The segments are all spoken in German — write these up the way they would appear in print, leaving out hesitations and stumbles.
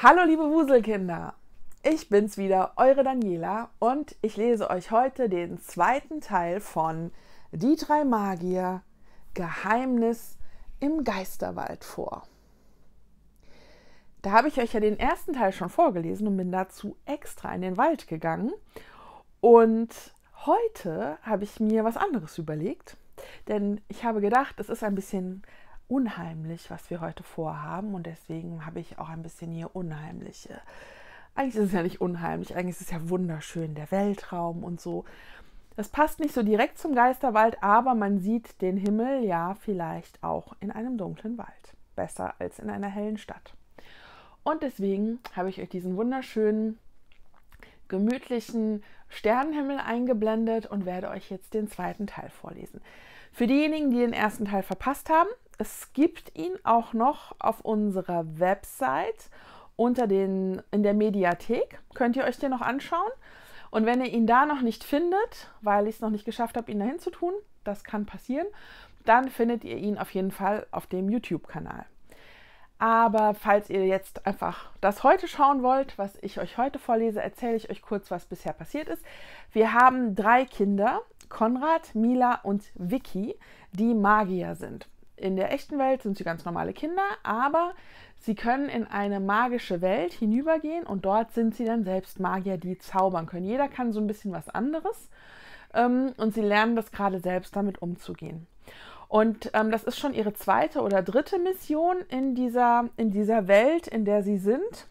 Hallo liebe Wuselkinder, ich bin's wieder, eure Daniela und ich lese euch heute den zweiten Teil von Die drei Magier, Geheimnis im Geisterwald vor. Da habe ich euch ja den ersten Teil schon vorgelesen und bin dazu extra in den Wald gegangen. Und heute habe ich mir was anderes überlegt, denn ich habe gedacht, es ist ein bisschen unheimlich, was wir heute vorhaben, und deswegen habe ich auch ein bisschen hier unheimliche. Eigentlich ist es ja nicht unheimlich, eigentlich ist es ja wunderschön, der Weltraum und so. Das passt nicht so direkt zum Geisterwald, aber man sieht den Himmel ja vielleicht auch in einem dunklen Wald. Besser als in einer hellen Stadt. Und deswegen habe ich euch diesen wunderschönen, gemütlichen Sternenhimmel eingeblendet und werde euch jetzt den zweiten Teil vorlesen. Für diejenigen, die den ersten Teil verpasst haben, es gibt ihn auch noch auf unserer Website in der Mediathek. Könnt ihr euch den noch anschauen? Und wenn ihr ihn da noch nicht findet, weil ich es noch nicht geschafft habe, ihn dahin zu tun, das kann passieren, dann findet ihr ihn auf jeden Fall auf dem YouTube-Kanal. Aber falls ihr jetzt einfach das heute schauen wollt, was ich euch heute vorlese, erzähle ich euch kurz, was bisher passiert ist. Wir haben 3 Kinder, Konrad, Mila und Vicky, die Magier sind. In der echten Welt sind sie ganz normale Kinder, aber sie können in eine magische Welt hinübergehen und dort sind sie dann selbst Magier, die zaubern können. Jeder kann so ein bisschen was anderes und sie lernen das gerade selbst damit umzugehen. Und das ist schon ihre 2. oder 3. Mission in dieser Welt, in der sie sind.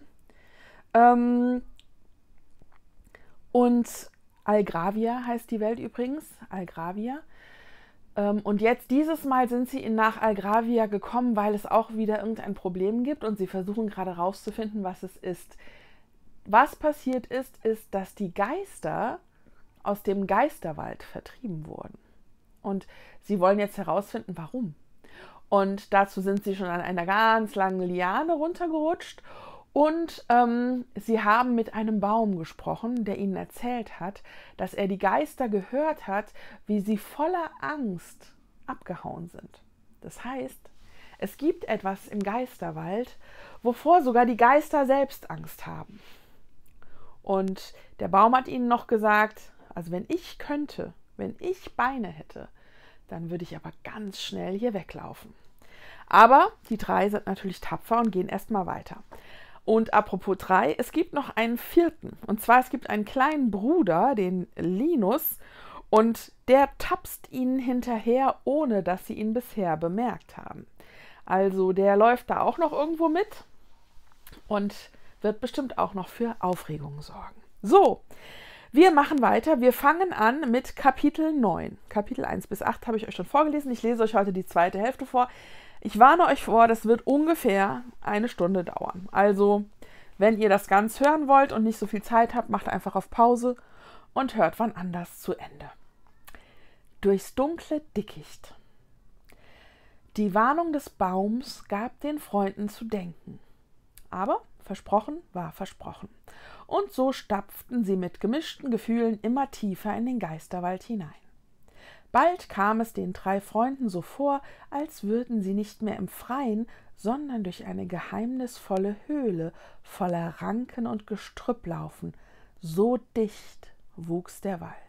Und Algravia heißt die Welt übrigens, Algravia. Und jetzt dieses Mal sind sie nach Algravia gekommen, weil es auch wieder irgendein Problem gibt und sie versuchen gerade herauszufinden, was es ist. Was passiert ist, dass die Geister aus dem Geisterwald vertrieben wurden. Und sie wollen jetzt herausfinden, warum. Und dazu sind sie schon an einer ganz langen Liane runtergerutscht. Und sie haben mit einem Baum gesprochen, der ihnen erzählt hat, dass er die Geister gehört hat, wie sie voller Angst abgehauen sind. Das heißt, es gibt etwas im Geisterwald, wovor sogar die Geister selbst Angst haben. Und der Baum hat ihnen noch gesagt, also wenn ich könnte, wenn ich Beine hätte, dann würde ich aber ganz schnell hier weglaufen. Aber die 3 sind natürlich tapfer und gehen erstmal weiter. Und apropos 3, es gibt noch einen 4. Und zwar, es gibt einen kleinen Bruder, den Linus, und der tapst ihnen hinterher, ohne dass sie ihn bisher bemerkt haben. Also der läuft da auch noch irgendwo mit und wird bestimmt auch noch für Aufregung sorgen. So, wir machen weiter. Wir fangen an mit Kapitel 9. Kapitel 1 bis 8 habe ich euch schon vorgelesen. Ich lese euch heute die zweite Hälfte vor. Ich warne euch vor, das wird ungefähr 1 Stunde dauern. Also, wenn ihr das ganz hören wollt und nicht so viel Zeit habt, macht einfach auf Pause und hört wann anders zu Ende. Durchs dunkle Dickicht. Die Warnung des Baums gab den Freunden zu denken. Aber versprochen war versprochen. Und so stapften sie mit gemischten Gefühlen immer tiefer in den Geisterwald hinein. Bald kam es den 3 Freunden so vor, als würden sie nicht mehr im Freien, sondern durch eine geheimnisvolle Höhle voller Ranken und Gestrüpp laufen. So dicht wuchs der Wald.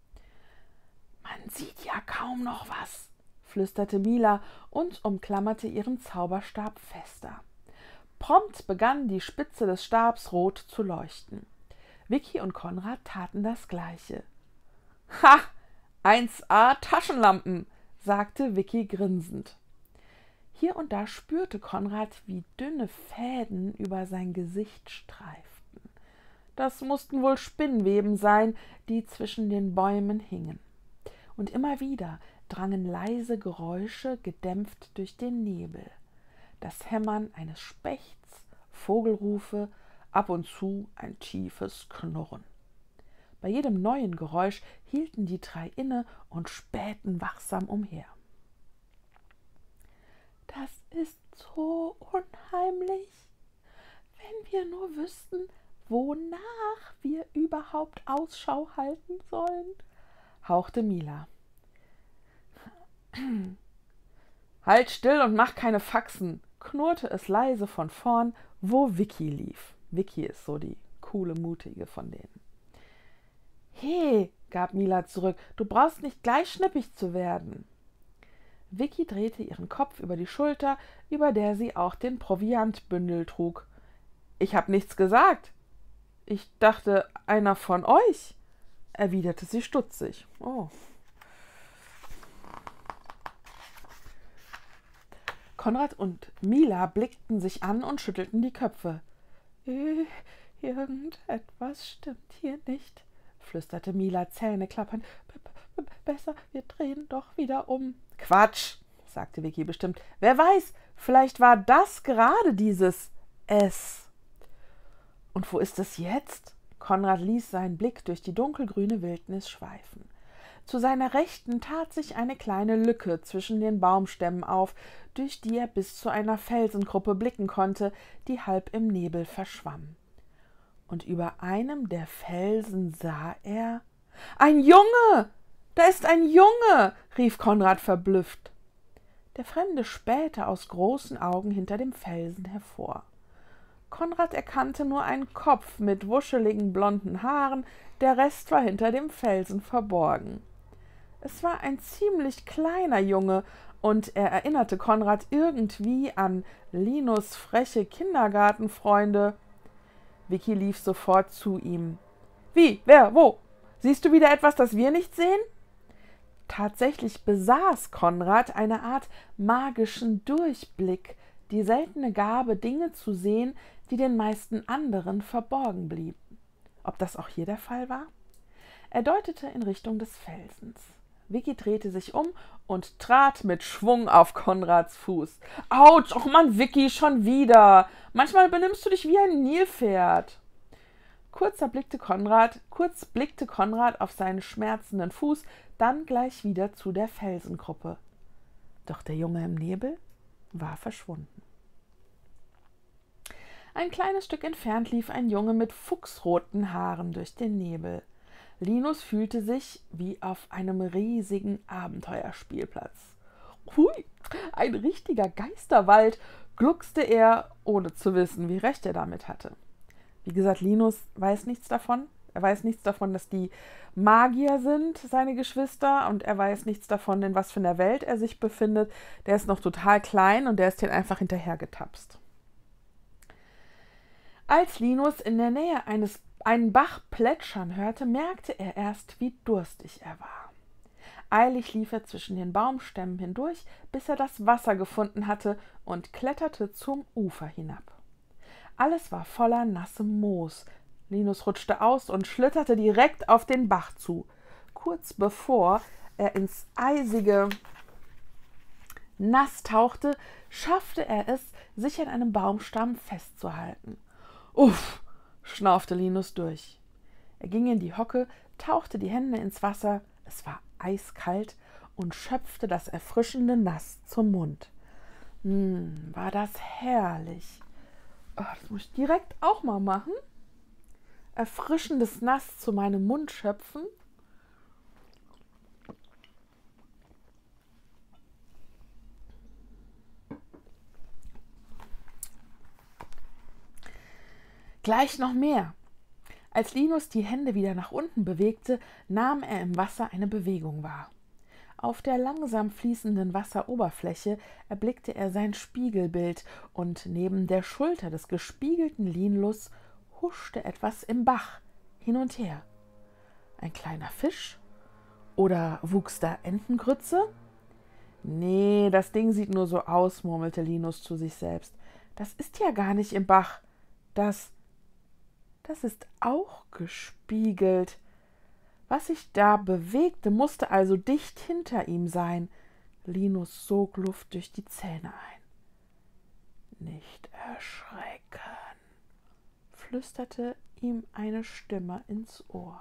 »Man sieht ja kaum noch was«, flüsterte Mila und umklammerte ihren Zauberstab fester. Prompt begann die Spitze des Stabs rot zu leuchten. Vicky und Konrad taten das Gleiche. »Ha! 1A Taschenlampen«, sagte Vicky grinsend. Hier und da spürte Konrad, wie dünne Fäden über sein Gesicht streiften. Das mussten wohl Spinnweben sein, die zwischen den Bäumen hingen. Und immer wieder drangen leise Geräusche, gedämpft durch den Nebel. Das Hämmern eines Spechts, Vogelrufe, ab und zu ein tiefes Knurren. Bei jedem neuen Geräusch hielten die 3 inne und spähten wachsam umher. »Das ist so unheimlich. Wenn wir nur wüssten, wonach wir überhaupt Ausschau halten sollen«, hauchte Mila. »Halt still und mach keine Faxen«, knurrte es leise von vorn, wo Vicky lief. Vicky ist so die coole, mutige von denen. »He«, gab Mila zurück, »du brauchst nicht gleich schnippig zu werden.« Vicky drehte ihren Kopf über die Schulter, über der sie auch den Proviantbündel trug. »Ich hab nichts gesagt. Ich dachte, einer von euch«, erwiderte sie stutzig. »Oh.« Konrad und Mila blickten sich an und schüttelten die Köpfe. »Irgendetwas stimmt hier nicht«, flüsterte Mila zähneklappernd. »Besser, wir drehen doch wieder um.« »Quatsch«, sagte Vicky bestimmt. »Wer weiß, vielleicht war das gerade dieses S.« »Und wo ist es jetzt?« Konrad ließ seinen Blick durch die dunkelgrüne Wildnis schweifen. Zu seiner Rechten tat sich eine kleine Lücke zwischen den Baumstämmen auf, durch die er bis zu einer Felsengruppe blicken konnte, die halb im Nebel verschwamm. Und über einem der Felsen sah er: »Ein Junge! Da ist ein Junge!« rief Konrad verblüfft. Der Fremde spähte aus großen Augen hinter dem Felsen hervor. Konrad erkannte nur einen Kopf mit wuscheligen blonden Haaren, der Rest war hinter dem Felsen verborgen. Es war ein ziemlich kleiner Junge, und er erinnerte Konrad irgendwie an Linus freche Kindergartenfreunde. Vicky lief sofort zu ihm. »Wie? Wer? Wo? Siehst du wieder etwas, das wir nicht sehen?« Tatsächlich besaß Konrad eine Art magischen Durchblick, die seltene Gabe, Dinge zu sehen, die den meisten anderen verborgen blieben. Ob das auch hier der Fall war? Er deutete in Richtung des Felsens. Vicky drehte sich um und trat mit Schwung auf Konrads Fuß. »Autsch, och Mann, Vicky, schon wieder! Manchmal benimmst du dich wie ein Nilpferd!« Kurz blickte Konrad auf seinen schmerzenden Fuß, dann gleich wieder zu der Felsengruppe. Doch der Junge im Nebel war verschwunden. Ein kleines Stück entfernt lief ein Junge mit fuchsroten Haaren durch den Nebel. Linus fühlte sich wie auf einem riesigen Abenteuerspielplatz. »Hui, ein richtiger Geisterwald«, gluckste er, ohne zu wissen, wie recht er damit hatte. Wie gesagt, Linus weiß nichts davon. Er weiß nichts davon, dass die Magier sind, seine Geschwister, und er weiß nichts davon, in was für einer Welt er sich befindet. Der ist noch total klein und der ist denen einfach hinterhergetapst. Als Linus in der Nähe einen Bach plätschern hörte, merkte er erst, wie durstig er war. Eilig lief er zwischen den Baumstämmen hindurch, bis er das Wasser gefunden hatte, und kletterte zum Ufer hinab. Alles war voller nassem Moos. Linus rutschte aus und schlitterte direkt auf den Bach zu. Kurz bevor er ins eisige Nass tauchte, schaffte er es, sich an einem Baumstamm festzuhalten. »Uff«, schnaufte Linus durch. Er ging in die Hocke, tauchte die Hände ins Wasser, es war eiskalt, und schöpfte das erfrischende Nass zum Mund. War das herrlich. Oh, das muss ich direkt auch mal machen. Erfrischendes Nass zu meinem Mund schöpfen. Gleich noch mehr. Als Linus die Hände wieder nach unten bewegte, nahm er im Wasser eine Bewegung wahr. Auf der langsam fließenden Wasseroberfläche erblickte er sein Spiegelbild, und neben der Schulter des gespiegelten Linus huschte etwas im Bach hin und her. Ein kleiner Fisch? Oder wuchs da Entengrütze? »Nee, das Ding sieht nur so aus«, murmelte Linus zu sich selbst. »Das ist ja gar nicht im Bach. Das ist auch gespiegelt. Was sich da bewegte, musste also dicht hinter ihm sein.« Linus sog Luft durch die Zähne ein. »Nicht erschrecken«, flüsterte ihm eine Stimme ins Ohr.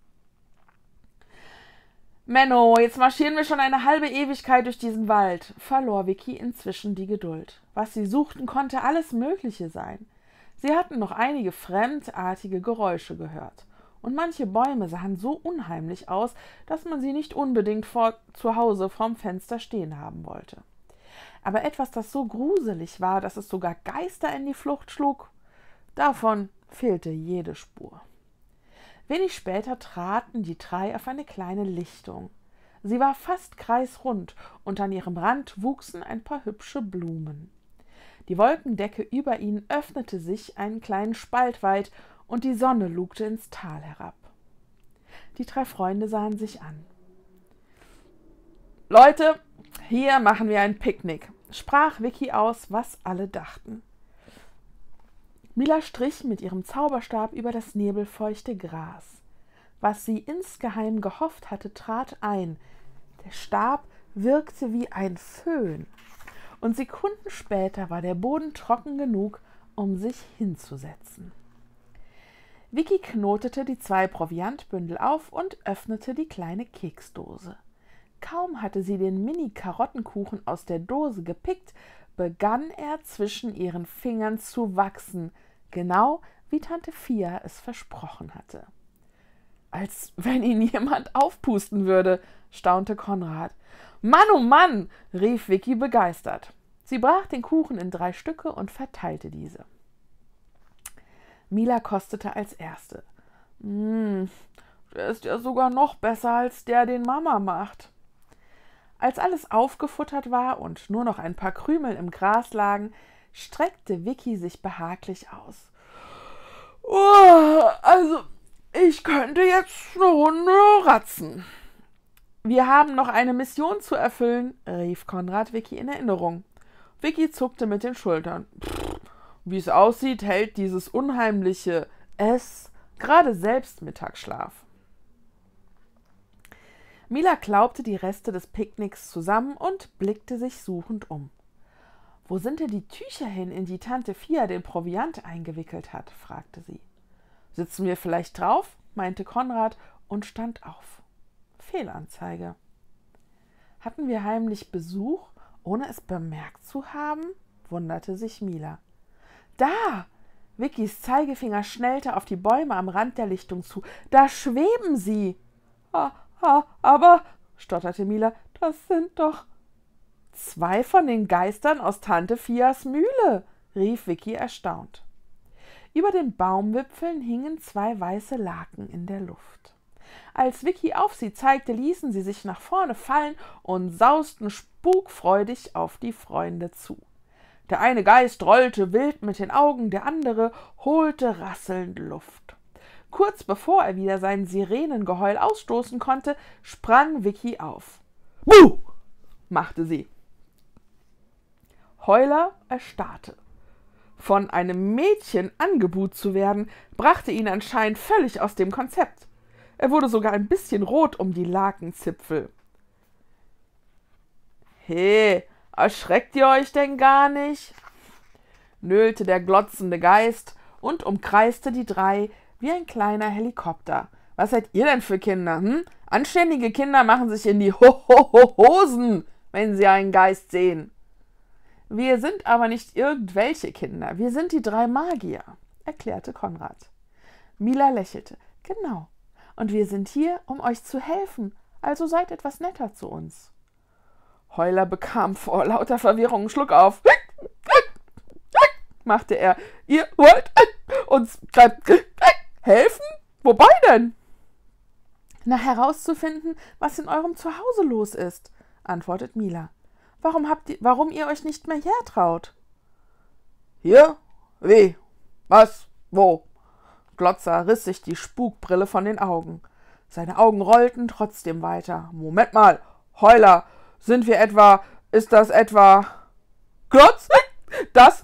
»Menno, jetzt marschieren wir schon eine halbe Ewigkeit durch diesen Wald«, verlor Vicky inzwischen die Geduld. Was sie suchten, konnte alles Mögliche sein. Sie hatten noch einige fremdartige Geräusche gehört, und manche Bäume sahen so unheimlich aus, dass man sie nicht unbedingt zu Hause vorm Fenster stehen haben wollte. Aber etwas, das so gruselig war, dass es sogar Geister in die Flucht schlug, Davon fehlte jede Spur. Wenig später traten die drei auf eine kleine Lichtung. Sie war fast kreisrund, und an ihrem Rand wuchsen ein paar hübsche Blumen. Die Wolkendecke über ihnen öffnete sich einen kleinen Spalt weit, und die Sonne lugte ins Tal herab. Die drei Freunde sahen sich an. »Leute, hier machen wir ein Picknick«, sprach Vicky aus, was alle dachten. Mila strich mit ihrem Zauberstab über das nebelfeuchte Gras. Was sie insgeheim gehofft hatte, trat ein. Der Stab wirkte wie ein Föhn, und Sekunden später war der Boden trocken genug, um sich hinzusetzen. Vicky knotete die 2 Proviantbündel auf und öffnete die kleine Keksdose. Kaum hatte sie den Mini-Karottenkuchen aus der Dose gepickt, begann er zwischen ihren Fingern zu wachsen, genau wie Tante Fia es versprochen hatte. »Als wenn ihn jemand aufpusten würde«, staunte Konrad. »Mann, oh Mann«, rief Vicky begeistert. Sie brach den Kuchen in 3 Stücke und verteilte diese. Mila kostete als Erste. Der ist ja sogar noch besser als der, den Mama macht.« Als alles aufgefuttert war und nur noch ein paar Krümel im Gras lagen, streckte Vicky sich behaglich aus. Also, ich könnte jetzt eine Runde ratzen. »Wir haben noch eine Mission zu erfüllen«, rief Konrad Vicky in Erinnerung. Vicky zuckte mit den Schultern. Wie es aussieht, hält dieses unheimliche Es gerade selbst Mittagsschlaf. Mila klaubte die Reste des Picknicks zusammen und blickte sich suchend um. »Wo sind denn die Tücher hin, in die Tante Fia den Proviant eingewickelt hat?« fragte sie. »Sitzen wir vielleicht drauf?« meinte Konrad und stand auf. Fehlanzeige. »Hatten wir heimlich Besuch, ohne es bemerkt zu haben?« wunderte sich Mila. »Da!« Vickys Zeigefinger schnellte auf die Bäume am Rand der Lichtung zu. »Da schweben sie!« Aber«, stotterte Mila, »das sind doch 2 von den Geistern aus Tante Fias Mühle«, rief Vicky erstaunt. Über den Baumwipfeln hingen 2 weiße Laken in der Luft. Als Vicky auf sie zeigte, ließen sie sich nach vorne fallen und sausten spukfreudig auf die Freunde zu. Der eine Geist rollte wild mit den Augen, der andere holte rasselnd Luft. Kurz bevor er wieder sein Sirenengeheul ausstoßen konnte, sprang Vicky auf. »Buh!« machte sie. Heuler erstarrte. Von einem Mädchen angebuht zu werden, brachte ihn anscheinend völlig aus dem Konzept. Er wurde sogar ein bisschen rot um die Lakenzipfel. »He, erschreckt ihr euch denn gar nicht?« nölte der glotzende Geist und umkreiste die 3 wie ein kleiner Helikopter. »Was seid ihr denn für Kinder, Anständige Kinder machen sich in die Hosen, wenn sie einen Geist sehen.« »Wir sind aber nicht irgendwelche Kinder, wir sind die 3 Magier«, erklärte Konrad. Mila lächelte. »Genau, und wir sind hier, um euch zu helfen, also seid etwas netter zu uns.« Heuler bekam vor lauter Verwirrung einen Schluck auf. Machte er. »Ihr wollt uns helfen? Wobei denn?« »Na, herauszufinden, was in eurem Zuhause los ist«, antwortet Mila. »Warum ihr euch nicht mehr hertraut?« »Hier? Wie? Was? Wo?« Glotzer riss sich die Spukbrille von den Augen. Seine Augen rollten trotzdem weiter. »Moment mal, Heuler, ist das etwa... Glotz? Das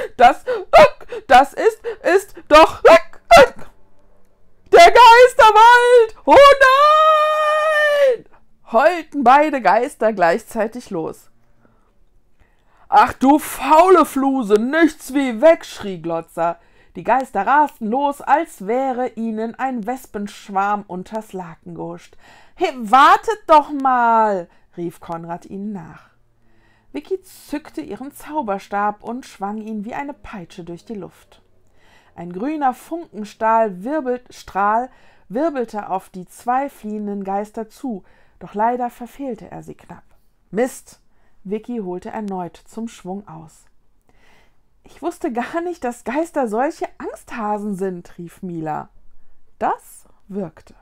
ist doch... Der Geisterwald! Oh nein!« heulten beide Geister gleichzeitig los. »Ach du faule Fluse, nichts wie weg«, schrie Glotzer. Die Geister rasten los, als wäre ihnen ein Wespenschwarm unters Laken gehuscht. »Hey, wartet doch mal«, rief Konrad ihnen nach. Vicky zückte ihren Zauberstab und schwang ihn wie eine Peitsche durch die Luft. Ein grüner Funkenstrahl wirbelte auf die 2 fliehenden Geister zu, doch leider verfehlte er sie knapp. »Mist!« Vicky holte erneut zum Schwung aus. Ich wusste gar nicht, dass Geister solche Angsthasen sind, rief Mila. Das wirkte.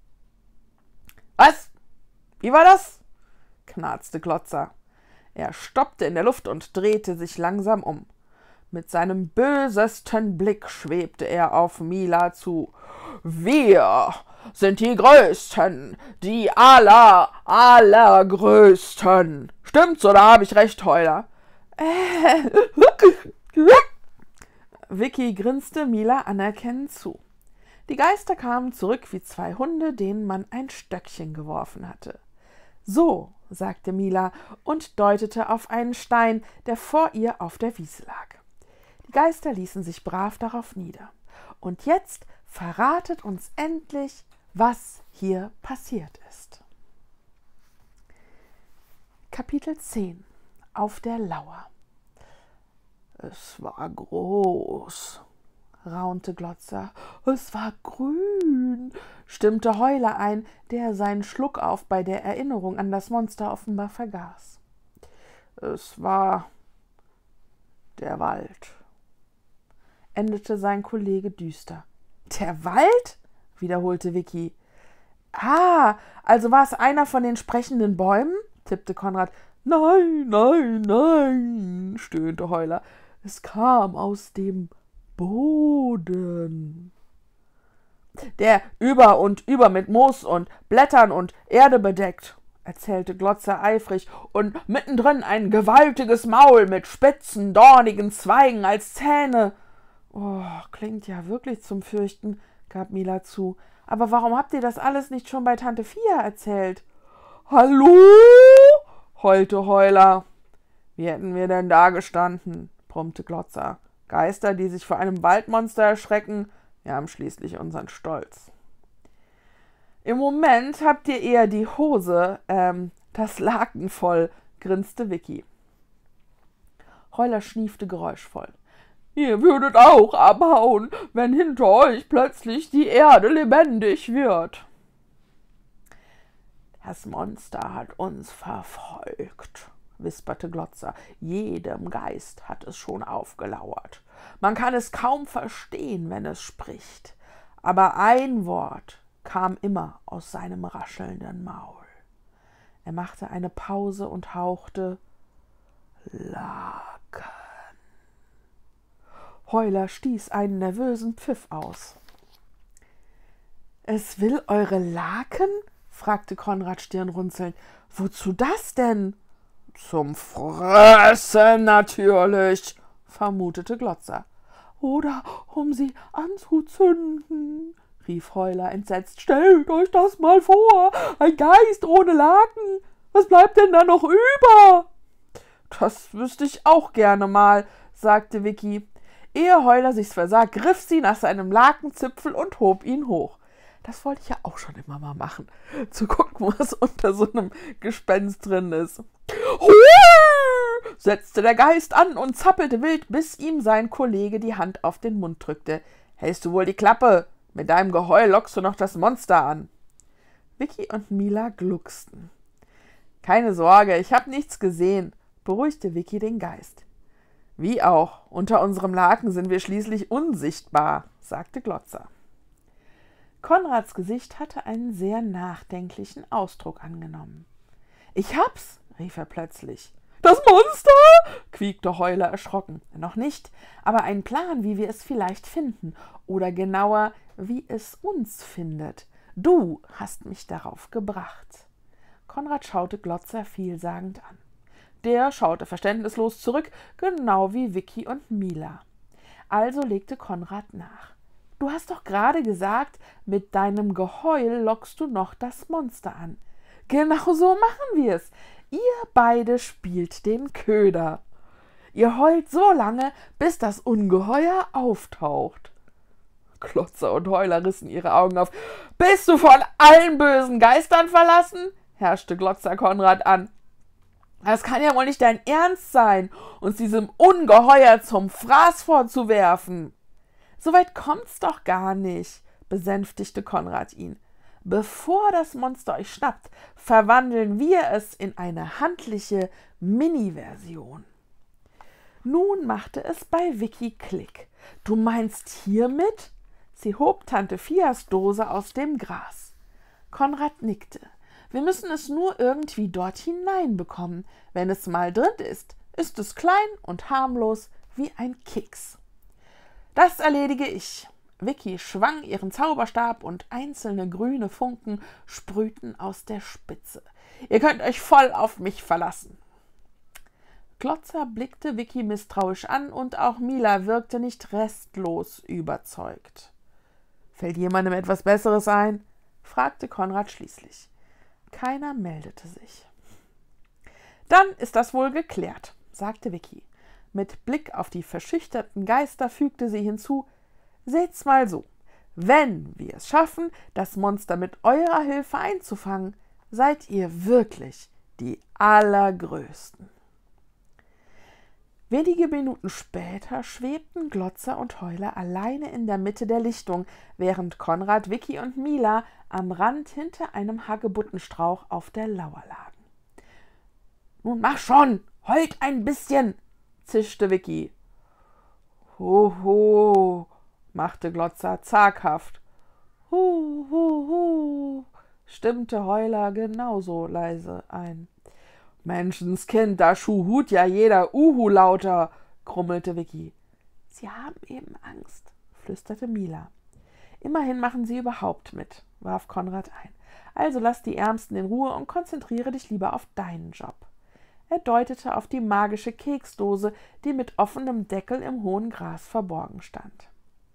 Was? Wie war das? Knarzte Glotzer. Er stoppte in der Luft und drehte sich langsam um. Mit seinem bösesten Blick schwebte er auf Mila zu. Wir sind die Größten, die allergrößten. Stimmt's oder habe ich recht, Heuler? Vicky grinste Mila anerkennend zu. Die Geister kamen zurück wie zwei Hunde, denen man ein Stöckchen geworfen hatte. So, sagte Mila und deutete auf einen Stein, der vor ihr auf der Wiese lag. Die Geister ließen sich brav darauf nieder. Und jetzt verratet uns endlich, was hier passiert ist. Kapitel 10 – Auf der Lauer. Es war groß, raunte Glotzer. Es war grün, stimmte Heuler ein, der seinen Schluckauf bei der Erinnerung an das Monster offenbar vergaß. Es war der Wald, endete sein Kollege düster. Der Wald? Wiederholte Vicky. Ah, also war es einer von den sprechenden Bäumen? Tippte Konrad. Nein, nein, nein, stöhnte Heuler. Es kam aus dem Boden. Der über und über mit Moos und Blättern und Erde bedeckt, erzählte Glotzer eifrig, und mittendrin ein gewaltiges Maul mit spitzen, dornigen Zweigen als Zähne. Oh, klingt ja wirklich zum Fürchten, gab Mila zu. Aber warum habt ihr das alles nicht schon bei Tante Fia erzählt? Hallo? Heulte Heuler. Wie hätten wir denn da gestanden? Brummte Glotzer. Geister, die sich vor einem Waldmonster erschrecken, wir haben schließlich unseren Stolz. Im Moment habt ihr eher die Hose, das Laken voll, grinste Vicky. Heuler schniefte geräuschvoll. Ihr würdet auch abhauen, wenn hinter euch plötzlich die Erde lebendig wird. Das Monster hat uns verfolgt, wisperte Glotzer. Jedem Geist hat es schon aufgelauert. Man kann es kaum verstehen, wenn es spricht. Aber ein Wort kam immer aus seinem raschelnden Maul. Er machte eine Pause und hauchte Laken. Heuler stieß einen nervösen Pfiff aus. »Es will eure Laken?« fragte Konrad stirnrunzelnd. »Wozu das denn?« »Zum Fressen natürlich«, vermutete Glotzer. »Oder um sie anzuzünden«, rief Heuler entsetzt. »Stellt euch das mal vor, ein Geist ohne Laken. Was bleibt denn da noch über?« »Das wüsste ich auch gerne mal«, sagte Vicky. Ehe Heuler sich's versah, griff sie nach seinem Lakenzipfel und hob ihn hoch. Das wollte ich ja auch schon immer mal machen. Zu gucken, was unter so einem Gespenst drin ist. Hui! Setzte der Geist an und zappelte wild, bis ihm sein Kollege die Hand auf den Mund drückte. Hältst du wohl die Klappe? Mit deinem Geheul lockst du noch das Monster an. Vicky und Mila glucksten. Keine Sorge, ich habe nichts gesehen, beruhigte Vicky den Geist. Wie auch, unter unserem Laken sind wir schließlich unsichtbar, sagte Glotzer. Konrads Gesicht hatte einen sehr nachdenklichen Ausdruck angenommen. »Ich hab's«, rief er plötzlich. »Das Monster?« quiekte Heuler erschrocken. »Noch nicht, aber ein Plan, wie wir es vielleicht finden, oder genauer, wie es uns findet. Du hast mich darauf gebracht.« Konrad schaute Glotzer vielsagend an. Der schaute verständnislos zurück, genau wie Vicky und Mila. Also legte Konrad nach. »Du hast doch gerade gesagt, mit deinem Geheul lockst du noch das Monster an. Genau so machen wir es. Ihr beide spielt den Köder. Ihr heult so lange, bis das Ungeheuer auftaucht.« Glotzer und Heuler rissen ihre Augen auf. »Bist du von allen bösen Geistern verlassen?« herrschte Glotzer Konrad an. »Das kann ja wohl nicht dein Ernst sein, uns diesem Ungeheuer zum Fraß vorzuwerfen.« »So weit kommt's doch gar nicht«, besänftigte Konrad ihn. »Bevor das Monster euch schnappt, verwandeln wir es in eine handliche Mini-Version.« Nun machte es bei Vicky Klick. »Du meinst hiermit?« Sie hob Tante Fias Dose aus dem Gras. Konrad nickte. »Wir müssen es nur irgendwie dort hineinbekommen. Wenn es mal drin ist, ist es klein und harmlos wie ein Keks.« »Das erledige ich.« Vicky schwang ihren Zauberstab und einzelne grüne Funken sprühten aus der Spitze. »Ihr könnt euch voll auf mich verlassen.« Glotzer blickte Vicky misstrauisch an und auch Mila wirkte nicht restlos überzeugt. »Fällt jemandem etwas Besseres ein?« fragte Konrad schließlich. Keiner meldete sich. »Dann ist das wohl geklärt«, sagte Vicky. Mit Blick auf die verschüchterten Geister fügte sie hinzu: »Seht's mal so, wenn wir es schaffen, das Monster mit eurer Hilfe einzufangen, seid ihr wirklich die Allergrößten.« Wenige Minuten später schwebten Glotzer und Heuler alleine in der Mitte der Lichtung, während Konrad, Vicky und Mila am Rand hinter einem Hagebuttenstrauch auf der Lauer lagen. »Nun mach schon, heult ein bisschen«, zischte Vicky. »Ho, machte Glotzer zaghaft. »Hu, stimmte Heuler genauso leise ein. »Menschenskind, da schuhut ja jeder Uhu lauter«, grummelte Vicky. »Sie haben eben Angst«, flüsterte Mila. »Immerhin machen sie überhaupt mit«, warf Konrad ein. »Also lass die Ärmsten in Ruhe und konzentriere dich lieber auf deinen Job.« Er deutete auf die magische Keksdose, die mit offenem Deckel im hohen Gras verborgen stand.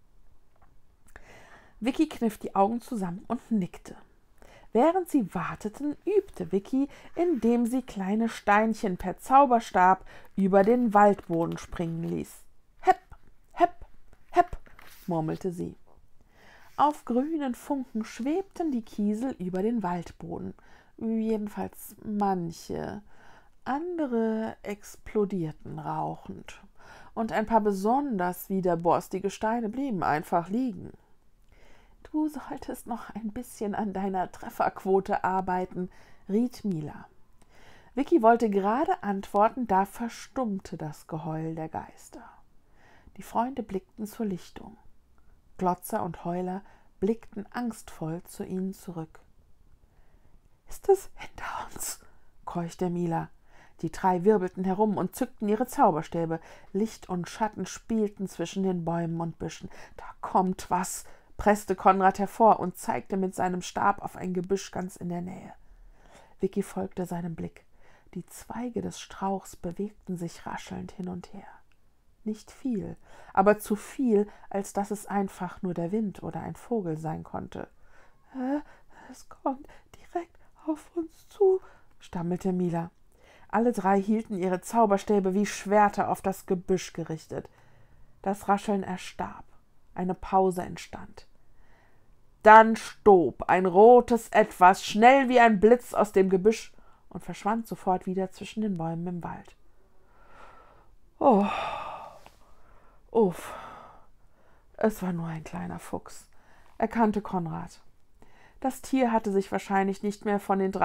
Vicky kniff die Augen zusammen und nickte. Während sie warteten, übte Vicky, indem sie kleine Steinchen per Zauberstab über den Waldboden springen ließ. »Hepp, hepp, hepp«, murmelte sie. Auf grünen Funken schwebten die Kiesel über den Waldboden, jedenfalls manche. Andere explodierten rauchend, und ein paar besonders widerborstige Steine blieben einfach liegen. »Du solltest noch ein bisschen an deiner Trefferquote arbeiten«, riet Mila. Vicky wollte gerade antworten, da verstummte das Geheul der Geister. Die Freunde blickten zur Lichtung. Glotzer und Heuler blickten angstvoll zu ihnen zurück. »Ist es hinter uns?«, keuchte Mila. Die drei wirbelten herum und zückten ihre Zauberstäbe. Licht und Schatten spielten zwischen den Bäumen und Büschen. »Da kommt was«, presste Konrad hervor und zeigte mit seinem Stab auf ein Gebüsch ganz in der Nähe. Vicky folgte seinem Blick. Die Zweige des Strauchs bewegten sich raschelnd hin und her. Nicht viel, aber zu viel, als dass es einfach nur der Wind oder ein Vogel sein konnte. »Es kommt direkt auf uns zu«, stammelte Mila. Alle drei hielten ihre Zauberstäbe wie Schwerter auf das Gebüsch gerichtet. Das Rascheln erstarb. Eine Pause entstand. Dann stob ein rotes Etwas schnell wie ein Blitz aus dem Gebüsch und verschwand sofort wieder zwischen den Bäumen im Wald. »Oh, uff«, es war nur ein kleiner Fuchs, erkannte Konrad. Das Tier hatte sich wahrscheinlich mehr vor den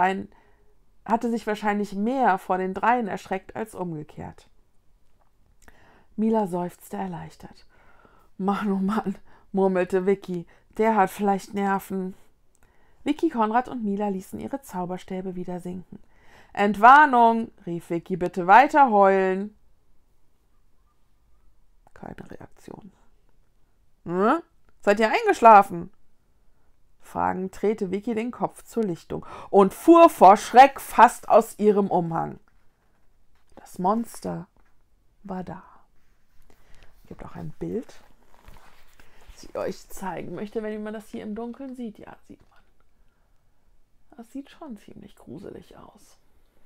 dreien erschreckt als umgekehrt. Mila seufzte erleichtert. »Mann, oh Mann«, murmelte Vicky, »der hat vielleicht Nerven.« Vicky, Konrad und Mila ließen ihre Zauberstäbe wieder sinken. »Entwarnung«, rief Vicky, »bitte weiter heulen.« Keine Reaktion. »Hm? Seid ihr eingeschlafen?« Fragend drehte Vicky den Kopf zur Lichtung und fuhr vor Schreck fast aus ihrem Umhang. Das Monster war da. Es gibt auch ein Bild, das ich euch zeigen möchte, wenn man das hier im Dunkeln sieht. Ja, sieht man. Das sieht schon ziemlich gruselig aus.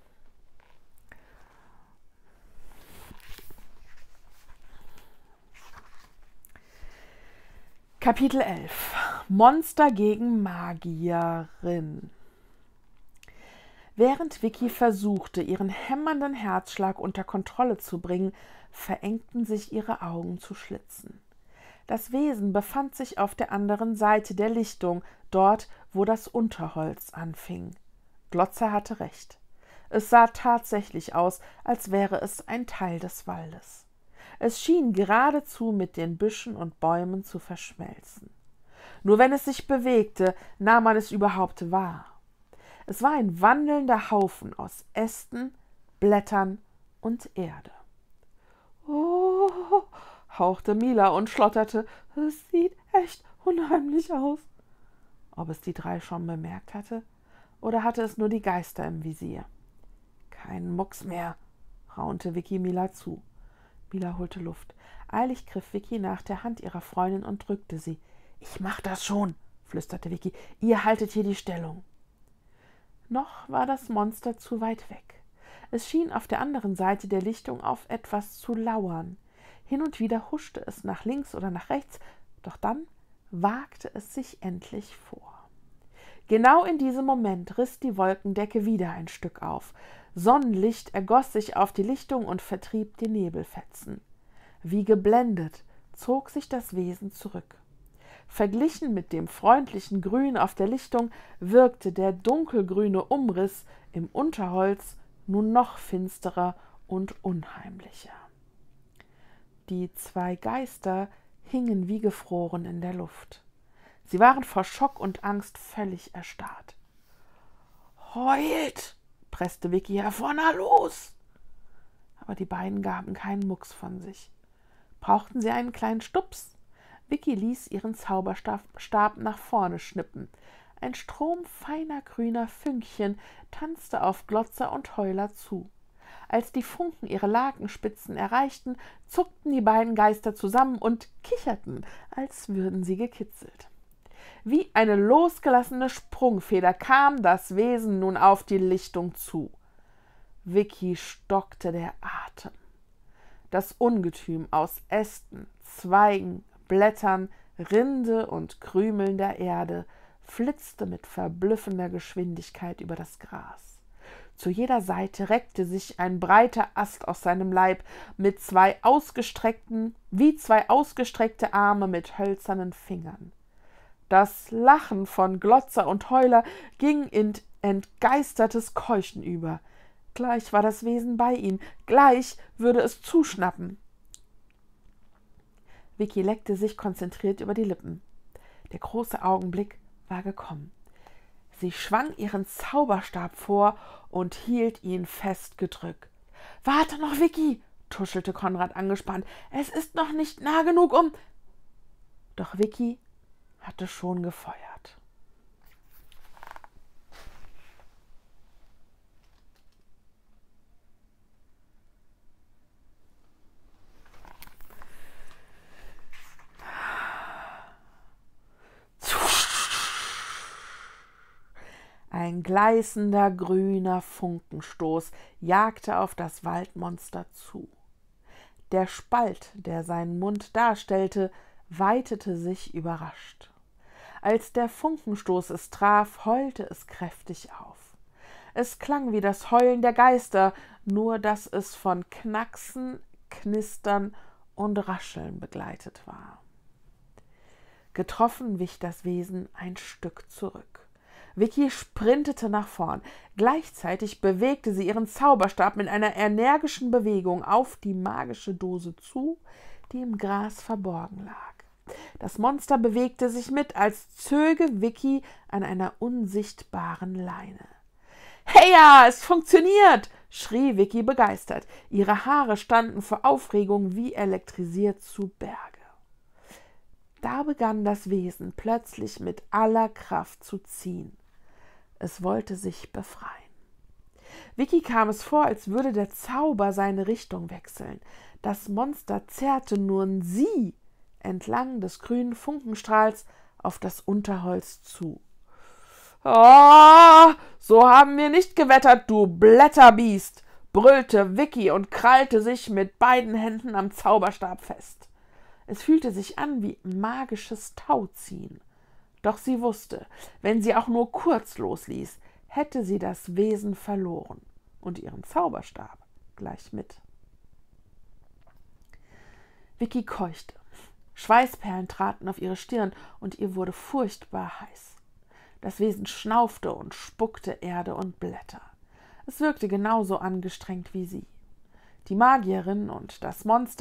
Kapitel 11. Monster gegen Magierin. Während Vicky versuchte, ihren hämmernden Herzschlag unter Kontrolle zu bringen, verengten sich ihre Augen zu Schlitzen. Das Wesen befand sich auf der anderen Seite der Lichtung, dort, wo das Unterholz anfing. Glotzer hatte recht. Es sah tatsächlich aus, als wäre es ein Teil des Waldes. Es schien geradezu mit den Büschen und Bäumen zu verschmelzen. Nur wenn es sich bewegte, nahm man es überhaupt wahr. Es war ein wandelnder Haufen aus Ästen, Blättern und Erde. »Oh«, hauchte Mila und schlotterte, »es sieht echt unheimlich aus.« Ob es die 3 schon bemerkt hatte, oder hatte es nur die Geister im Visier? »Kein Mucks mehr«, raunte Vicky Mila zu. Mila holte Luft. Eilig griff Vicky nach der Hand ihrer Freundin und drückte sie. »Ich mach das schon«, flüsterte Vicky. »Ihr haltet hier die Stellung.« Noch war das Monster zu weit weg. Es schien auf der anderen Seite der Lichtung auf etwas zu lauern. Hin und wieder huschte es nach links oder nach rechts, doch dann wagte es sich endlich vor. Genau in diesem Moment riss die Wolkendecke wieder ein Stück auf. Sonnenlicht ergoss sich auf die Lichtung und vertrieb die Nebelfetzen. Wie geblendet zog sich das Wesen zurück. Verglichen mit dem freundlichen Grün auf der Lichtung wirkte der dunkelgrüne Umriss im Unterholz nun noch finsterer und unheimlicher. Die 2 Geister hingen wie gefroren in der Luft. Sie waren vor Schock und Angst völlig erstarrt. »Heult«, presste Vicky hervor, »na los!« Aber die beiden gaben keinen Mucks von sich. Brauchten sie einen kleinen Stups? Vicky ließ ihren Zauberstab nach vorne schnippen. Ein Strom feiner grüner Fünkchen tanzte auf Glotzer und Heuler zu. Als die Funken ihre Lakenspitzen erreichten, zuckten die beiden Geister zusammen und kicherten, als würden sie gekitzelt. Wie eine losgelassene Sprungfeder kam das Wesen nun auf die Lichtung zu. Vicky stockte der Atem. Das Ungetüm aus Ästen, Zweigen, Blättern, Rinde und Krümeln der Erde flitzte mit verblüffender Geschwindigkeit über das Gras. Zu jeder Seite reckte sich ein breiter Ast aus seinem Leib mit wie 2 ausgestreckte Arme mit hölzernen Fingern. Das Lachen von Glotzer und Heuler ging in entgeistertes Keuchen über. Gleich war das Wesen bei ihm, gleich würde es zuschnappen. Vicky leckte sich konzentriert über die Lippen. Der große Augenblick war gekommen. Sie schwang ihren Zauberstab vor und hielt ihn fest gedrückt. »Warte noch, Vicky«, tuschelte Konrad angespannt. »Es ist noch nicht nah genug, um...« Doch Vicky hatte schon gefeuert. Ein gleißender grüner Funkenstoß jagte auf das Waldmonster zu. Der Spalt, der seinen Mund darstellte, weitete sich überrascht. Als der Funkenstoß es traf, heulte es kräftig auf. Es klang wie das Heulen der Geister, nur dass es von Knacksen, Knistern und Rascheln begleitet war. Getroffen wich das Wesen ein Stück zurück. Vicky sprintete nach vorn. Gleichzeitig bewegte sie ihren Zauberstab mit einer energischen Bewegung auf die magische Dose zu, die im Gras verborgen lag. Das Monster bewegte sich mit, als zöge Vicky an einer unsichtbaren Leine. »Heya, es funktioniert!« schrie Vicky begeistert. Ihre Haare standen vor Aufregung wie elektrisiert zu Berge. Da begann das Wesen plötzlich mit aller Kraft zu ziehen. Es wollte sich befreien. Vicky kam es vor, als würde der Zauber seine Richtung wechseln. Das Monster zerrte nun sie entlang des grünen Funkenstrahls auf das Unterholz zu. »Oh, so haben wir nicht gewettert, du Blätterbiest«, brüllte Vicky und krallte sich mit beiden Händen am Zauberstab fest. Es fühlte sich an wie magisches Tauziehen. Doch sie wusste, wenn sie auch nur kurz losließ, hätte sie das Wesen verloren und ihren Zauberstab gleich mit. Vicky keuchte. Schweißperlen traten auf ihre Stirn und ihr wurde furchtbar heiß. Das Wesen schnaufte und spuckte Erde und Blätter. Es wirkte genauso angestrengt wie sie. Die Magierin und das Monster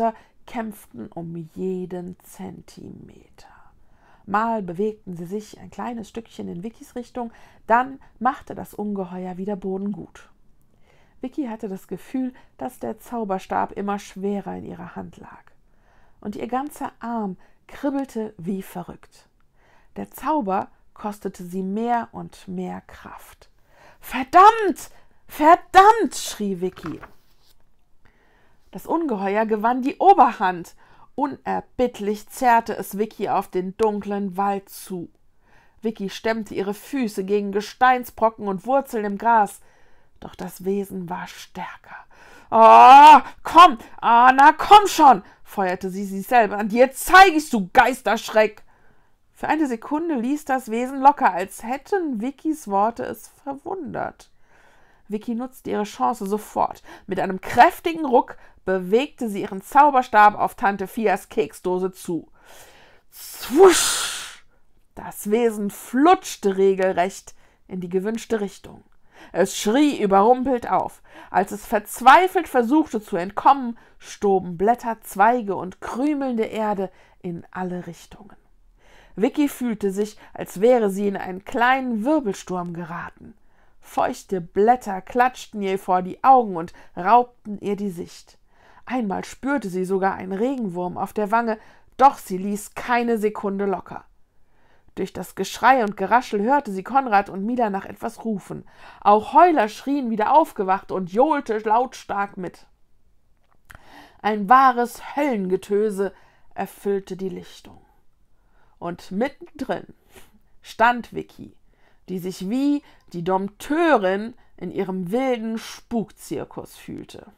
kämpften um jeden Zentimeter. Mal bewegten sie sich ein kleines Stückchen in Vickys Richtung, dann machte das Ungeheuer wieder Boden gut. Vicky hatte das Gefühl, dass der Zauberstab immer schwerer in ihrer Hand lag. Und ihr ganzer Arm kribbelte wie verrückt. Der Zauber kostete sie mehr und mehr Kraft. »Verdammt! Verdammt!« schrie Vicky. Das Ungeheuer gewann die Oberhand. Unerbittlich zerrte es Vicky auf den dunklen Wald zu. Vicky stemmte ihre Füße gegen Gesteinsbrocken und Wurzeln im Gras. Doch das Wesen war stärker. Komm, na komm schon, feuerte sie sich selber an. Dir zeig ich's, du Geisterschreck. Für eine Sekunde ließ das Wesen locker, als hätten Vickys Worte es verwundert. Vicky nutzte ihre Chance sofort. Mit einem kräftigen Ruck bewegte sie ihren Zauberstab auf Tante Fias Keksdose zu. Zwusch! Das Wesen flutschte regelrecht in die gewünschte Richtung. Es schrie überrumpelt auf. Als es verzweifelt versuchte zu entkommen, stoben Blätter, Zweige und krümelnde Erde in alle Richtungen. Vicky fühlte sich, als wäre sie in einen kleinen Wirbelsturm geraten. Feuchte Blätter klatschten ihr vor die Augen und raubten ihr die Sicht. Einmal spürte sie sogar einen Regenwurm auf der Wange, doch sie ließ keine Sekunde locker. Durch das Geschrei und Geraschel hörte sie Konrad und Mila nach etwas rufen. Auch Heuler schrien wieder aufgewacht und johlte lautstark mit. Ein wahres Höllengetöse erfüllte die Lichtung. Und mittendrin stand Vicky, die sich wie die Dompteurin in ihrem wilden Spukzirkus fühlte.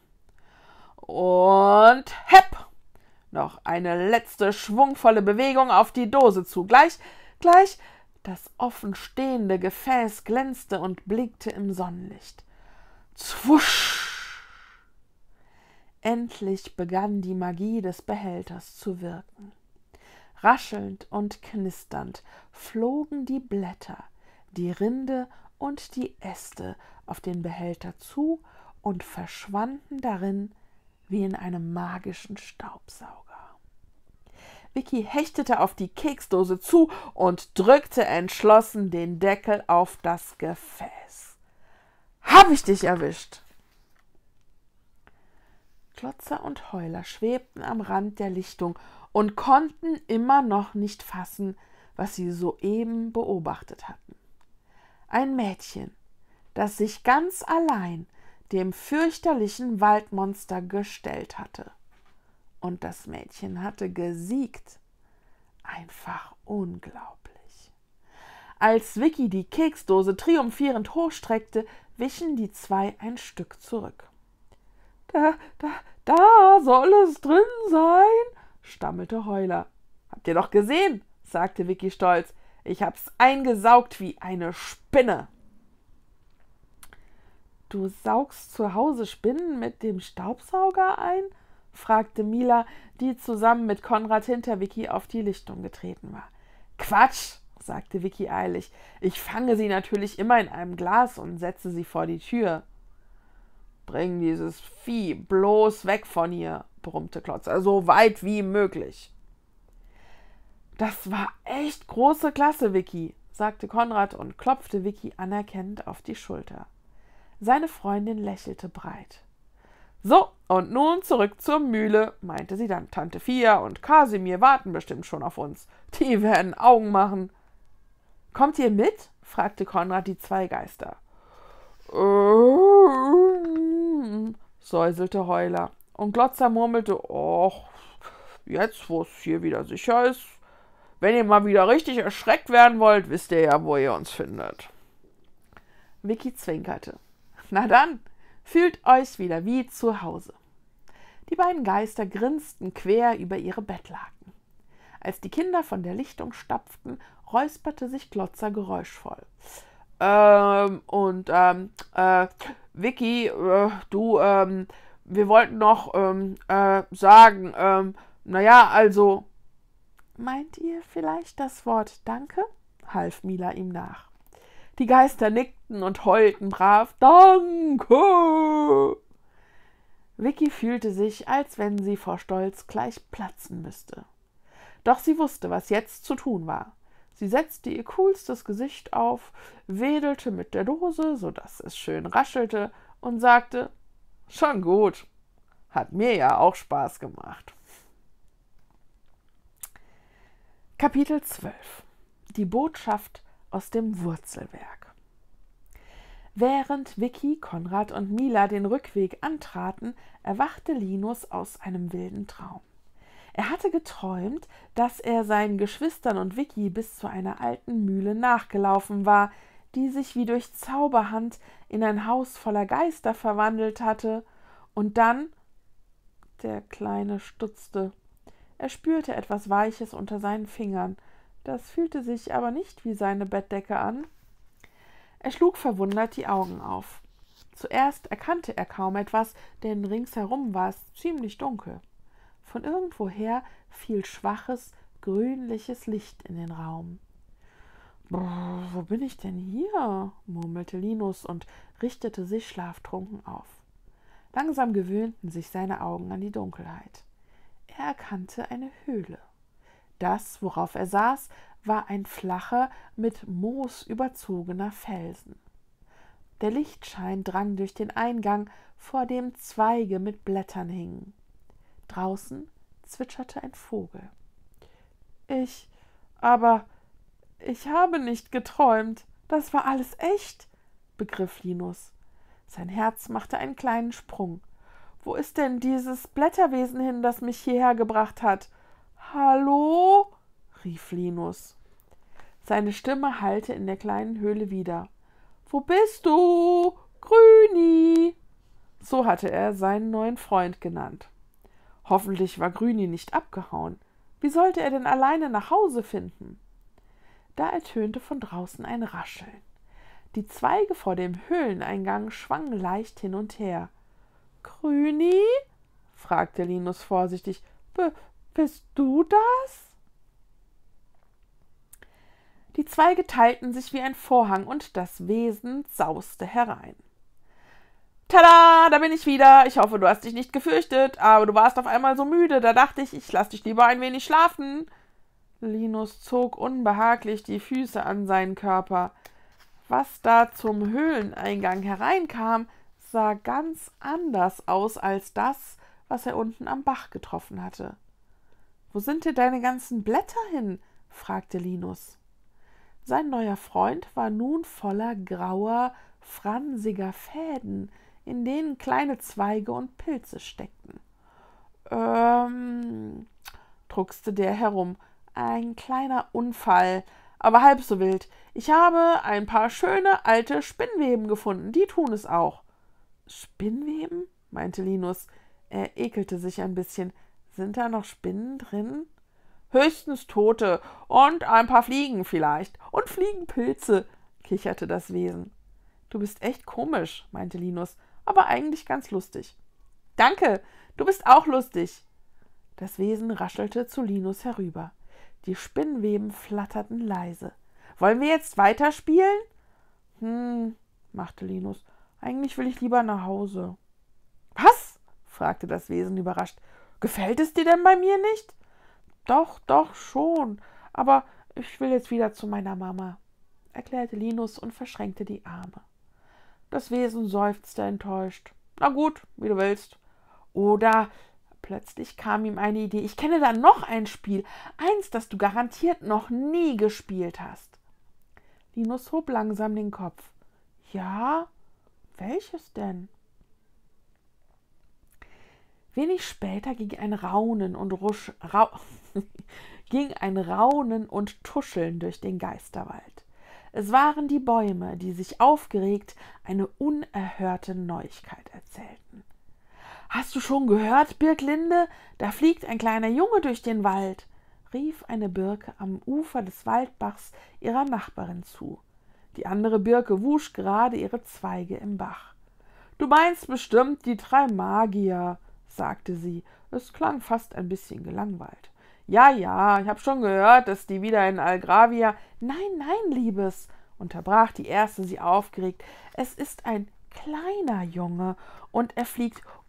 Und hepp! Noch eine letzte schwungvolle Bewegung auf die Dose zu. Gleich das offenstehende Gefäß glänzte und blinkte im Sonnenlicht. Zwusch! Endlich begann die Magie des Behälters zu wirken. Raschelnd und knisternd flogen die Blätter, die Rinde und die Äste auf den Behälter zu und verschwanden darin wie in einem magischen Staubsauger. Vicky hechtete auf die Keksdose zu und drückte entschlossen den Deckel auf das Gefäß. »Hab ich dich erwischt!« Glotzer und Heuler schwebten am Rand der Lichtung und konnten immer noch nicht fassen, was sie soeben beobachtet hatten. Ein Mädchen, das sich ganz allein dem fürchterlichen Waldmonster gestellt hatte. Und das Mädchen hatte gesiegt. Einfach unglaublich. Als Vicky die Keksdose triumphierend hochstreckte, wichen die zwei ein Stück zurück. Da soll es drin sein, stammelte Heuler. Habt ihr doch gesehen, sagte Vicky stolz. Ich hab's eingesaugt wie eine Spinne. Du saugst zu Hause Spinnen mit dem Staubsauger ein? Fragte Mila, die zusammen mit Konrad hinter Vicky auf die Lichtung getreten war. Quatsch, sagte Vicky eilig. Ich fange sie natürlich immer in einem Glas und setze sie vor die Tür. Bring dieses Vieh bloß weg von hier, brummte Glotzer, so weit wie möglich. Das war echt große Klasse, Vicky, sagte Konrad und klopfte Vicky anerkennend auf die Schulter. Seine Freundin lächelte breit. So, und nun zurück zur Mühle, meinte sie dann. Tante Fia und Kasimir warten bestimmt schon auf uns. Die werden Augen machen. Kommt ihr mit? Fragte Konrad die zwei Geister. Säuselte Heuler. Und Glotzer murmelte, ach, jetzt, wo es hier wieder sicher ist. Wenn ihr mal wieder richtig erschreckt werden wollt, wisst ihr ja, wo ihr uns findet. Vicky zwinkerte. Na dann, fühlt euch wieder wie zu Hause. Die beiden Geister grinsten quer über ihre Bettlaken. Als die Kinder von der Lichtung stapften, räusperte sich Glotzer geräuschvoll. Vicky, wir wollten noch sagen, also. Meint ihr vielleicht das Wort Danke? Half Mila ihm nach. Die Geister nickten und heulten brav. Danke! Vicky fühlte sich, als wenn sie vor Stolz gleich platzen müsste. Doch sie wusste, was jetzt zu tun war. Sie setzte ihr coolstes Gesicht auf, wedelte mit der Dose, sodass es schön raschelte, und sagte: »Schon gut. Hat mir ja auch Spaß gemacht.« Kapitel 12 – Die Botschaft aus dem Wurzelwerk. Während Vicky, Konrad und Mila den Rückweg antraten, erwachte Linus aus einem wilden Traum. Er hatte geträumt, dass er seinen Geschwistern und Vicky bis zu einer alten Mühle nachgelaufen war, die sich wie durch Zauberhand in ein Haus voller Geister verwandelt hatte, und dann… Der Kleine stutzte. Er spürte etwas Weiches unter seinen Fingern. Das fühlte sich aber nicht wie seine Bettdecke an. Er schlug verwundert die Augen auf. Zuerst erkannte er kaum etwas, denn ringsherum war es ziemlich dunkel. Von irgendwoher fiel schwaches, grünliches Licht in den Raum. »Brr, wo bin ich denn hier?« murmelte Linus und richtete sich schlaftrunken auf. Langsam gewöhnten sich seine Augen an die Dunkelheit. Er erkannte eine Höhle. Das, worauf er saß, war ein flacher, mit Moos überzogener Felsen. Der Lichtschein drang durch den Eingang, vor dem Zweige mit Blättern hingen. Draußen zwitscherte ein Vogel. Ich habe nicht geträumt. Das war alles echt«, begriff Linus. Sein Herz machte einen kleinen Sprung. »Wo ist denn dieses Blätterwesen hin, das mich hierher gebracht hat?« »Hallo?« rief Linus. Seine Stimme hallte in der kleinen Höhle wieder. »Wo bist du, Grüni?« So hatte er seinen neuen Freund genannt. Hoffentlich war Grüni nicht abgehauen. Wie sollte er denn alleine nach Hause finden? Da ertönte von draußen ein Rascheln. Die Zweige vor dem Höhleneingang schwangen leicht hin und her. »Grüni?« fragte Linus vorsichtig. »Bist du das?« Die Zweige teilten sich wie ein Vorhang, und das Wesen sauste herein. »Tada, da bin ich wieder. Ich hoffe, du hast dich nicht gefürchtet, aber du warst auf einmal so müde, da dachte ich lass dich lieber ein wenig schlafen.« Linus zog unbehaglich die Füße an seinen Körper. Was da zum Höhleneingang hereinkam, sah ganz anders aus als das, was er unten am Bach getroffen hatte. »Wo sind denn deine ganzen Blätter hin?« fragte Linus. Sein neuer Freund war nun voller grauer, fransiger Fäden, in denen kleine Zweige und Pilze steckten. Druckste der herum. »Ein kleiner Unfall, aber halb so wild. Ich habe ein paar schöne alte Spinnweben gefunden, die tun es auch.« »Spinnweben?« meinte Linus. Er ekelte sich ein bisschen. »Sind da noch Spinnen drin?« »Höchstens Tote und ein paar Fliegen vielleicht. Und Fliegenpilze«, kicherte das Wesen. »Du bist echt komisch«, meinte Linus, »aber eigentlich ganz lustig.« »Danke, du bist auch lustig.« Das Wesen raschelte zu Linus herüber. Die Spinnweben flatterten leise. »Wollen wir jetzt weiterspielen?« machte Linus. »Eigentlich will ich lieber nach Hause.« »Was?« fragte das Wesen überrascht. »Gefällt es dir denn bei mir nicht?« »Doch, schon. Aber ich will jetzt wieder zu meiner Mama«, erklärte Linus und verschränkte die Arme. Das Wesen seufzte enttäuscht. »Na gut, wie du willst.« Oder plötzlich kam ihm eine Idee. »Ich kenne da noch ein Spiel. Eins, das du garantiert noch nie gespielt hast.« Linus hob langsam den Kopf. »Ja? Welches denn?« Wenig später ging ein Raunen und Tuscheln durch den Geisterwald. Es waren die Bäume, die sich aufgeregt eine unerhörte Neuigkeit erzählten. »Hast du schon gehört, Birklinde? Da fliegt ein kleiner Junge durch den Wald«, rief eine Birke am Ufer des Waldbachs ihrer Nachbarin zu. Die andere Birke wusch gerade ihre Zweige im Bach. »Du meinst bestimmt die 3 Magier«, sagte sie. Es klang fast ein bisschen gelangweilt. »Ja, ich habe schon gehört, dass die wieder in Algravia…« »Nein, Liebes«, unterbrach die Erste sie aufgeregt. »Es ist ein kleiner Junge und er fliegt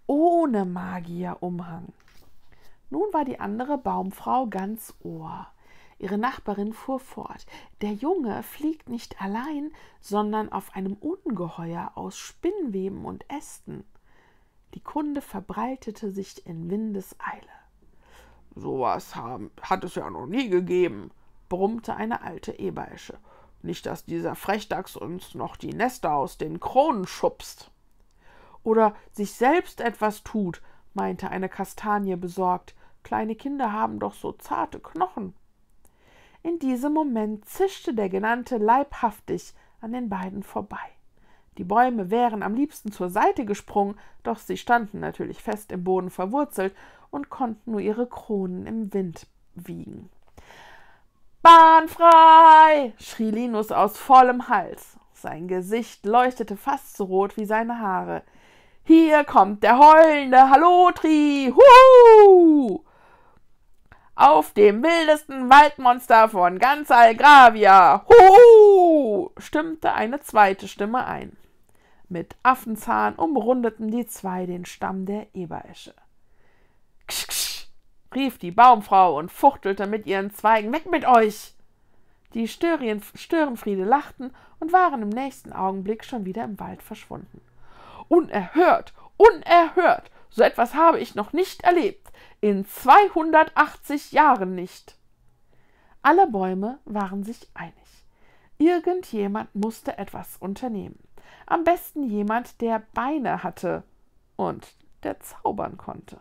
ohne Magierumhang. Nun war die andere Baumfrau ganz Ohr. Ihre Nachbarin fuhr fort: Der Junge fliegt nicht allein, sondern auf einem Ungeheuer aus Spinnweben und Ästen. Die Kunde verbreitete sich in Windeseile. »Sowas hat es ja noch nie gegeben«, brummte eine alte Eberesche. »Nicht, dass dieser Frechdachs uns noch die Nester aus den Kronen schubst.« »Oder sich selbst etwas tut«, meinte eine Kastanie besorgt. »Kleine Kinder haben doch so zarte Knochen.« In diesem Moment zischte der Genannte leibhaftig an den beiden vorbei. Die Bäume wären am liebsten zur Seite gesprungen, doch sie standen natürlich fest im Boden verwurzelt und konnten nur ihre Kronen im Wind wiegen. »Bahn frei!« schrie Linus aus vollem Hals. Sein Gesicht leuchtete fast so rot wie seine Haare. »Hier kommt der heulende Hallotri! Huhu! Auf dem wildesten Waldmonster von ganz Algravia! Huhu!« stimmte eine zweite Stimme ein. Mit Affenzahn umrundeten die zwei den Stamm der Eberesche. »Ksch, ksch«, rief die Baumfrau und fuchtelte mit ihren Zweigen. »Weg mit euch!« Die Störenfriede lachten und waren im nächsten Augenblick schon wieder im Wald verschwunden. »Unerhört! Unerhört! So etwas habe ich noch nicht erlebt! In 280 Jahren nicht!« Alle Bäume waren sich einig. Irgendjemand musste etwas unternehmen. Am besten jemand, der Beine hatte und der zaubern konnte.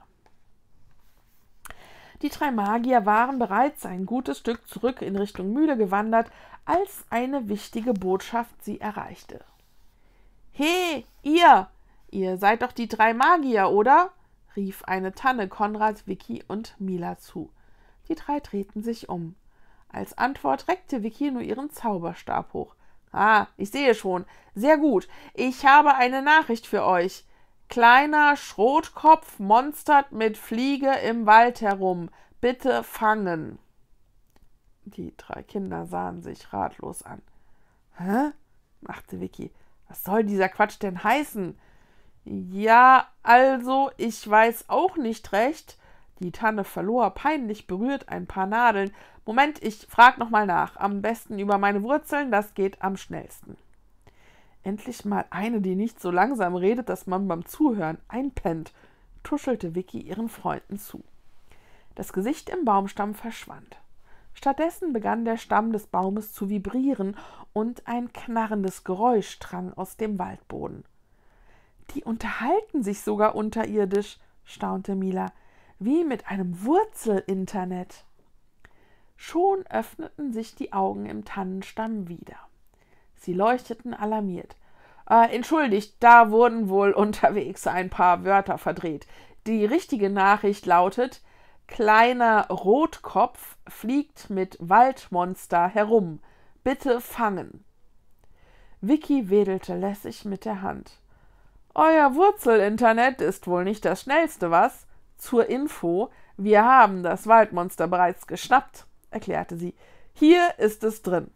Die drei Magier waren bereits ein gutes Stück zurück in Richtung Mühle gewandert, als eine wichtige Botschaft sie erreichte. »He, ihr seid doch die drei Magier, oder?« rief eine Tanne Konrad, Vicky und Mila zu. Die drei drehten sich um. Als Antwort reckte Vicky nur ihren Zauberstab hoch. »Ah, ich sehe schon. Sehr gut. Ich habe eine Nachricht für euch. Kleiner Schrotkopf monstert mit Fliege im Wald herum. Bitte fangen.« Die drei Kinder sahen sich ratlos an. »Hä?« machte Vicky. »Was soll dieser Quatsch denn heißen?« »Ja, also, ich weiß auch nicht recht.« Die Tanne verlor peinlich berührt ein paar Nadeln. »Moment, ich frag noch mal nach. Am besten über meine Wurzeln, das geht am schnellsten.« Endlich mal eine, die nicht so langsam redet, dass man beim Zuhören einpennt, tuschelte Vicky ihren Freunden zu. Das Gesicht im Baumstamm verschwand. Stattdessen begann der Stamm des Baumes zu vibrieren und ein knarrendes Geräusch drang aus dem Waldboden. »Die unterhalten sich sogar unterirdisch«, staunte Mila, »wie mit einem Wurzelinternet.« Schon öffneten sich die Augen im Tannenstamm wieder. Sie leuchteten alarmiert. »Entschuldigt, da wurden wohl unterwegs ein paar Wörter verdreht. Die richtige Nachricht lautet: Kleiner Rotkopf fliegt mit Waldmonster herum. Bitte fangen.« Vicky wedelte lässig mit der Hand. »Euer Wurzelinternet ist wohl nicht das schnellste, was? Zur Info, wir haben das Waldmonster bereits geschnappt«, erklärte sie. »Hier ist es drin.«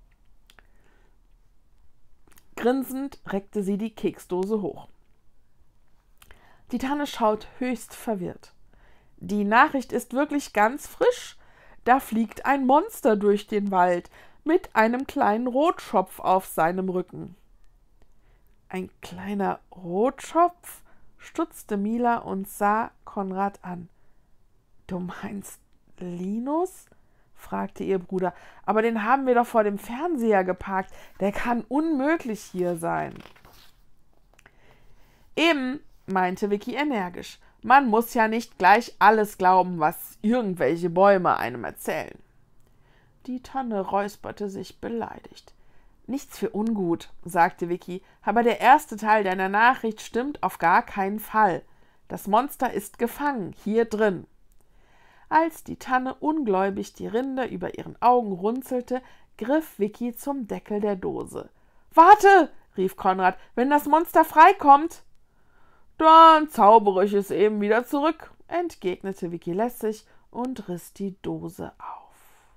Grinsend reckte sie die Keksdose hoch. Die Tanne schaut höchst verwirrt. »Die Nachricht ist wirklich ganz frisch. Da fliegt ein Monster durch den Wald mit einem kleinen Rotschopf auf seinem Rücken.« »Ein kleiner Rotschopf?«, stutzte Mila und sah Konrad an. »Du meinst Linus?«, fragte ihr Bruder. »Aber den haben wir doch vor dem Fernseher geparkt. Der kann unmöglich hier sein.« »Eben«, meinte Vicky energisch. »Man muss ja nicht gleich alles glauben, was irgendwelche Bäume einem erzählen.« Die Tanne räusperte sich beleidigt. »Nichts für ungut«, sagte Vicky, »aber der erste Teil deiner Nachricht stimmt auf gar keinen Fall. Das Monster ist gefangen, hier drin.« Als die Tanne ungläubig die Rinde über ihren Augen runzelte, griff Vicky zum Deckel der Dose. »Warte«, rief Konrad, »wenn das Monster freikommt.« »Dann zaubere ich es eben wieder zurück«, entgegnete Vicky lässig und riss die Dose auf.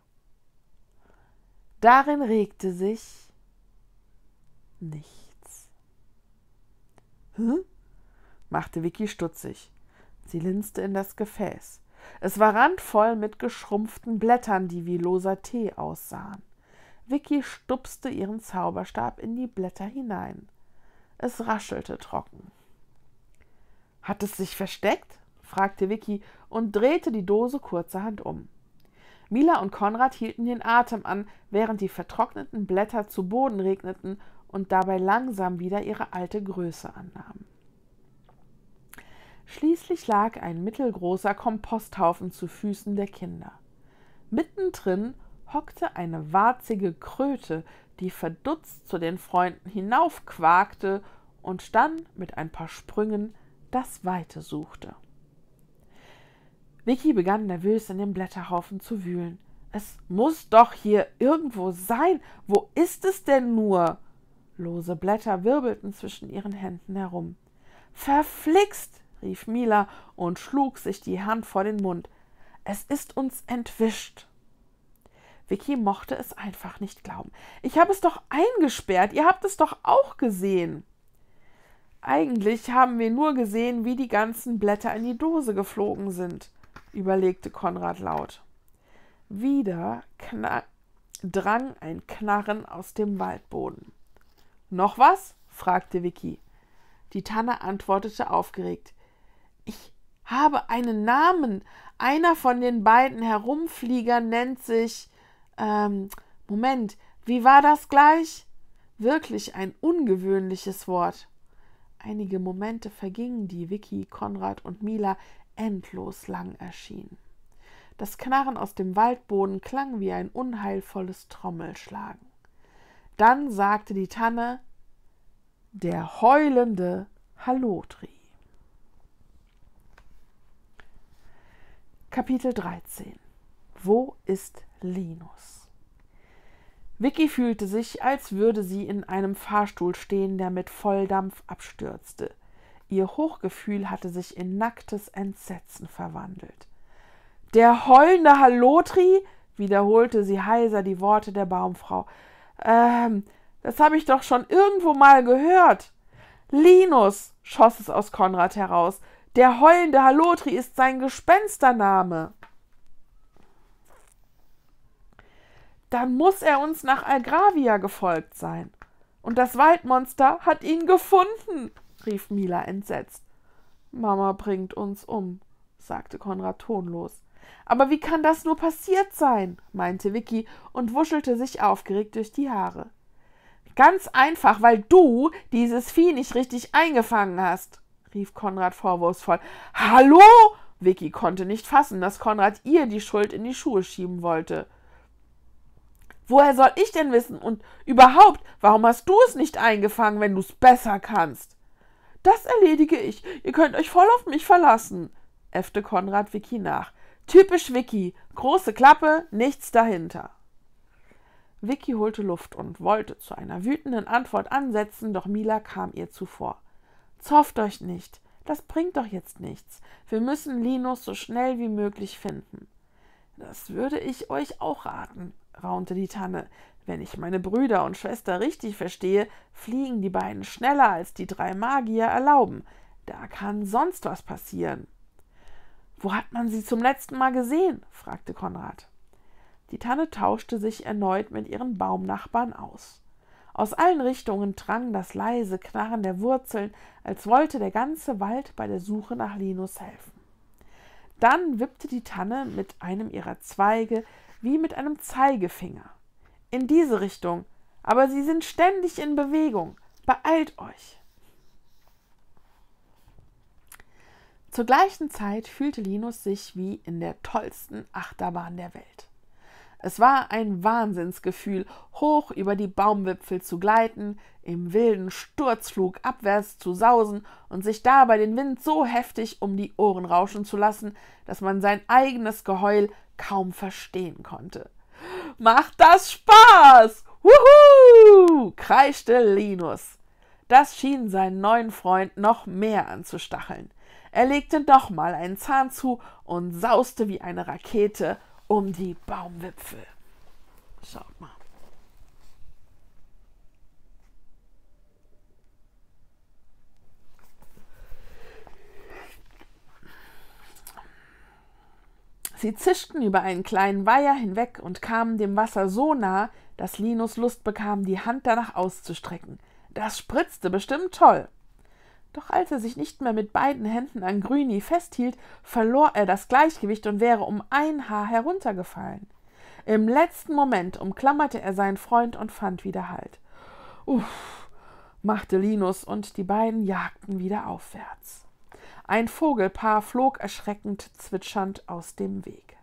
Darin regte sich nichts. »Hä? machte Vicky stutzig. Sie linste in das Gefäß. Es war randvoll mit geschrumpften Blättern, die wie loser Tee aussahen. Vicky stupste ihren Zauberstab in die Blätter hinein. Es raschelte trocken. »Hat es sich versteckt?« fragte Vicky und drehte die Dose kurzerhand um. Mila und Konrad hielten den Atem an, während die vertrockneten Blätter zu Boden regneten und dabei langsam wieder ihre alte Größe annahmen. Schließlich lag ein mittelgroßer Komposthaufen zu Füßen der Kinder. Mittendrin hockte eine warzige Kröte, die verdutzt zu den Freunden hinaufquakte und dann mit ein paar Sprüngen das Weite suchte. Vicky begann nervös in dem Blätterhaufen zu wühlen. »Es muss doch hier irgendwo sein. Wo ist es denn nur?« Lose Blätter wirbelten zwischen ihren Händen herum. »Verflixt«, rief Mila und schlug sich die Hand vor den Mund. »Es ist uns entwischt.« Vicky mochte es einfach nicht glauben. »Ich habe es doch eingesperrt. Ihr habt es doch auch gesehen.« »Eigentlich haben wir nur gesehen, wie die ganzen Blätter in die Dose geflogen sind«, überlegte Konrad laut. Wieder drang ein Knarren aus dem Waldboden. »Noch was?« fragte Vicky. Die Tanne antwortete aufgeregt. »Ich habe einen Namen. Einer von den beiden Herumfliegern nennt sich... Moment, wie war das gleich?« Wirklich ein ungewöhnliches Wort. Einige Momente vergingen, die Vicky, Konrad und Mila endlos lang erschienen. Das Knarren aus dem Waldboden klang wie ein unheilvolles Trommelschlagen. Dann sagte die Tanne: »Der heulende Hallotri.« Kapitel 13. Wo ist Linus? Vicky fühlte sich, als würde sie in einem Fahrstuhl stehen, der mit Volldampf abstürzte. Ihr Hochgefühl hatte sich in nacktes Entsetzen verwandelt. »Der heulende Hallotri«, wiederholte sie heiser die Worte der Baumfrau. Das habe ich doch schon irgendwo mal gehört.« »Linus«, schoss es aus Konrad heraus. »Der heulende Hallotri ist sein Gespenstername.« »Dann muss er uns nach Algravia gefolgt sein. Und das Waldmonster hat ihn gefunden«, rief Mila entsetzt. »Mama bringt uns um«, sagte Konrad tonlos. »Aber wie kann das nur passiert sein?«, meinte Vicky und wuschelte sich aufgeregt durch die Haare. »Ganz einfach, weil du dieses Vieh nicht richtig eingefangen hast«, rief Konrad vorwurfsvoll. »Hallo?« Vicky konnte nicht fassen, dass Konrad ihr die Schuld in die Schuhe schieben wollte. »Woher soll ich denn wissen? Und überhaupt, warum hast du es nicht eingefangen, wenn du es besser kannst?« »Das erledige ich. Ihr könnt euch voll auf mich verlassen«, äffte Konrad Vicky nach. »Typisch Vicky. Große Klappe, nichts dahinter.« Vicky holte Luft und wollte zu einer wütenden Antwort ansetzen, doch Mila kam ihr zuvor. »Zofft euch nicht. Das bringt doch jetzt nichts. Wir müssen Linus so schnell wie möglich finden.« »Das würde ich euch auch raten«, raunte die Tanne. »Wenn ich meine Brüder und Schwester richtig verstehe, fliegen die beiden schneller, als die 3 Magier erlauben. Da kann sonst was passieren.« »Wo hat man sie zum letzten Mal gesehen?«, fragte Konrad. Die Tanne tauschte sich erneut mit ihren Baumnachbarn aus. Aus allen Richtungen drang das leise Knarren der Wurzeln, als wollte der ganze Wald bei der Suche nach Linus helfen. Dann wippte die Tanne mit einem ihrer Zweige wie mit einem Zeigefinger. »In diese Richtung, aber sie sind ständig in Bewegung. Beeilt euch!« Zur gleichen Zeit fühlte Linus sich wie in der tollsten Achterbahn der Welt. Es war ein Wahnsinnsgefühl, hoch über die Baumwipfel zu gleiten, im wilden Sturzflug abwärts zu sausen und sich dabei den Wind so heftig um die Ohren rauschen zu lassen, dass man sein eigenes Geheul kaum verstehen konnte. »Macht das Spaß! Wuhu!«, kreischte Linus. Das schien seinen neuen Freund noch mehr anzustacheln. Er legte nochmal einen Zahn zu und sauste wie eine Rakete um die Baumwipfel. Schaut mal. Sie zischten über einen kleinen Weiher hinweg und kamen dem Wasser so nah, dass Linus Lust bekam, die Hand danach auszustrecken. Das spritzte bestimmt toll. Doch als er sich nicht mehr mit beiden Händen an Grüni festhielt, verlor er das Gleichgewicht und wäre um ein Haar heruntergefallen. Im letzten Moment umklammerte er seinen Freund und fand wieder Halt. Uff, machte Linus, und die beiden jagten wieder aufwärts. Ein Vogelpaar flog erschrocken zwitschernd aus dem Weg.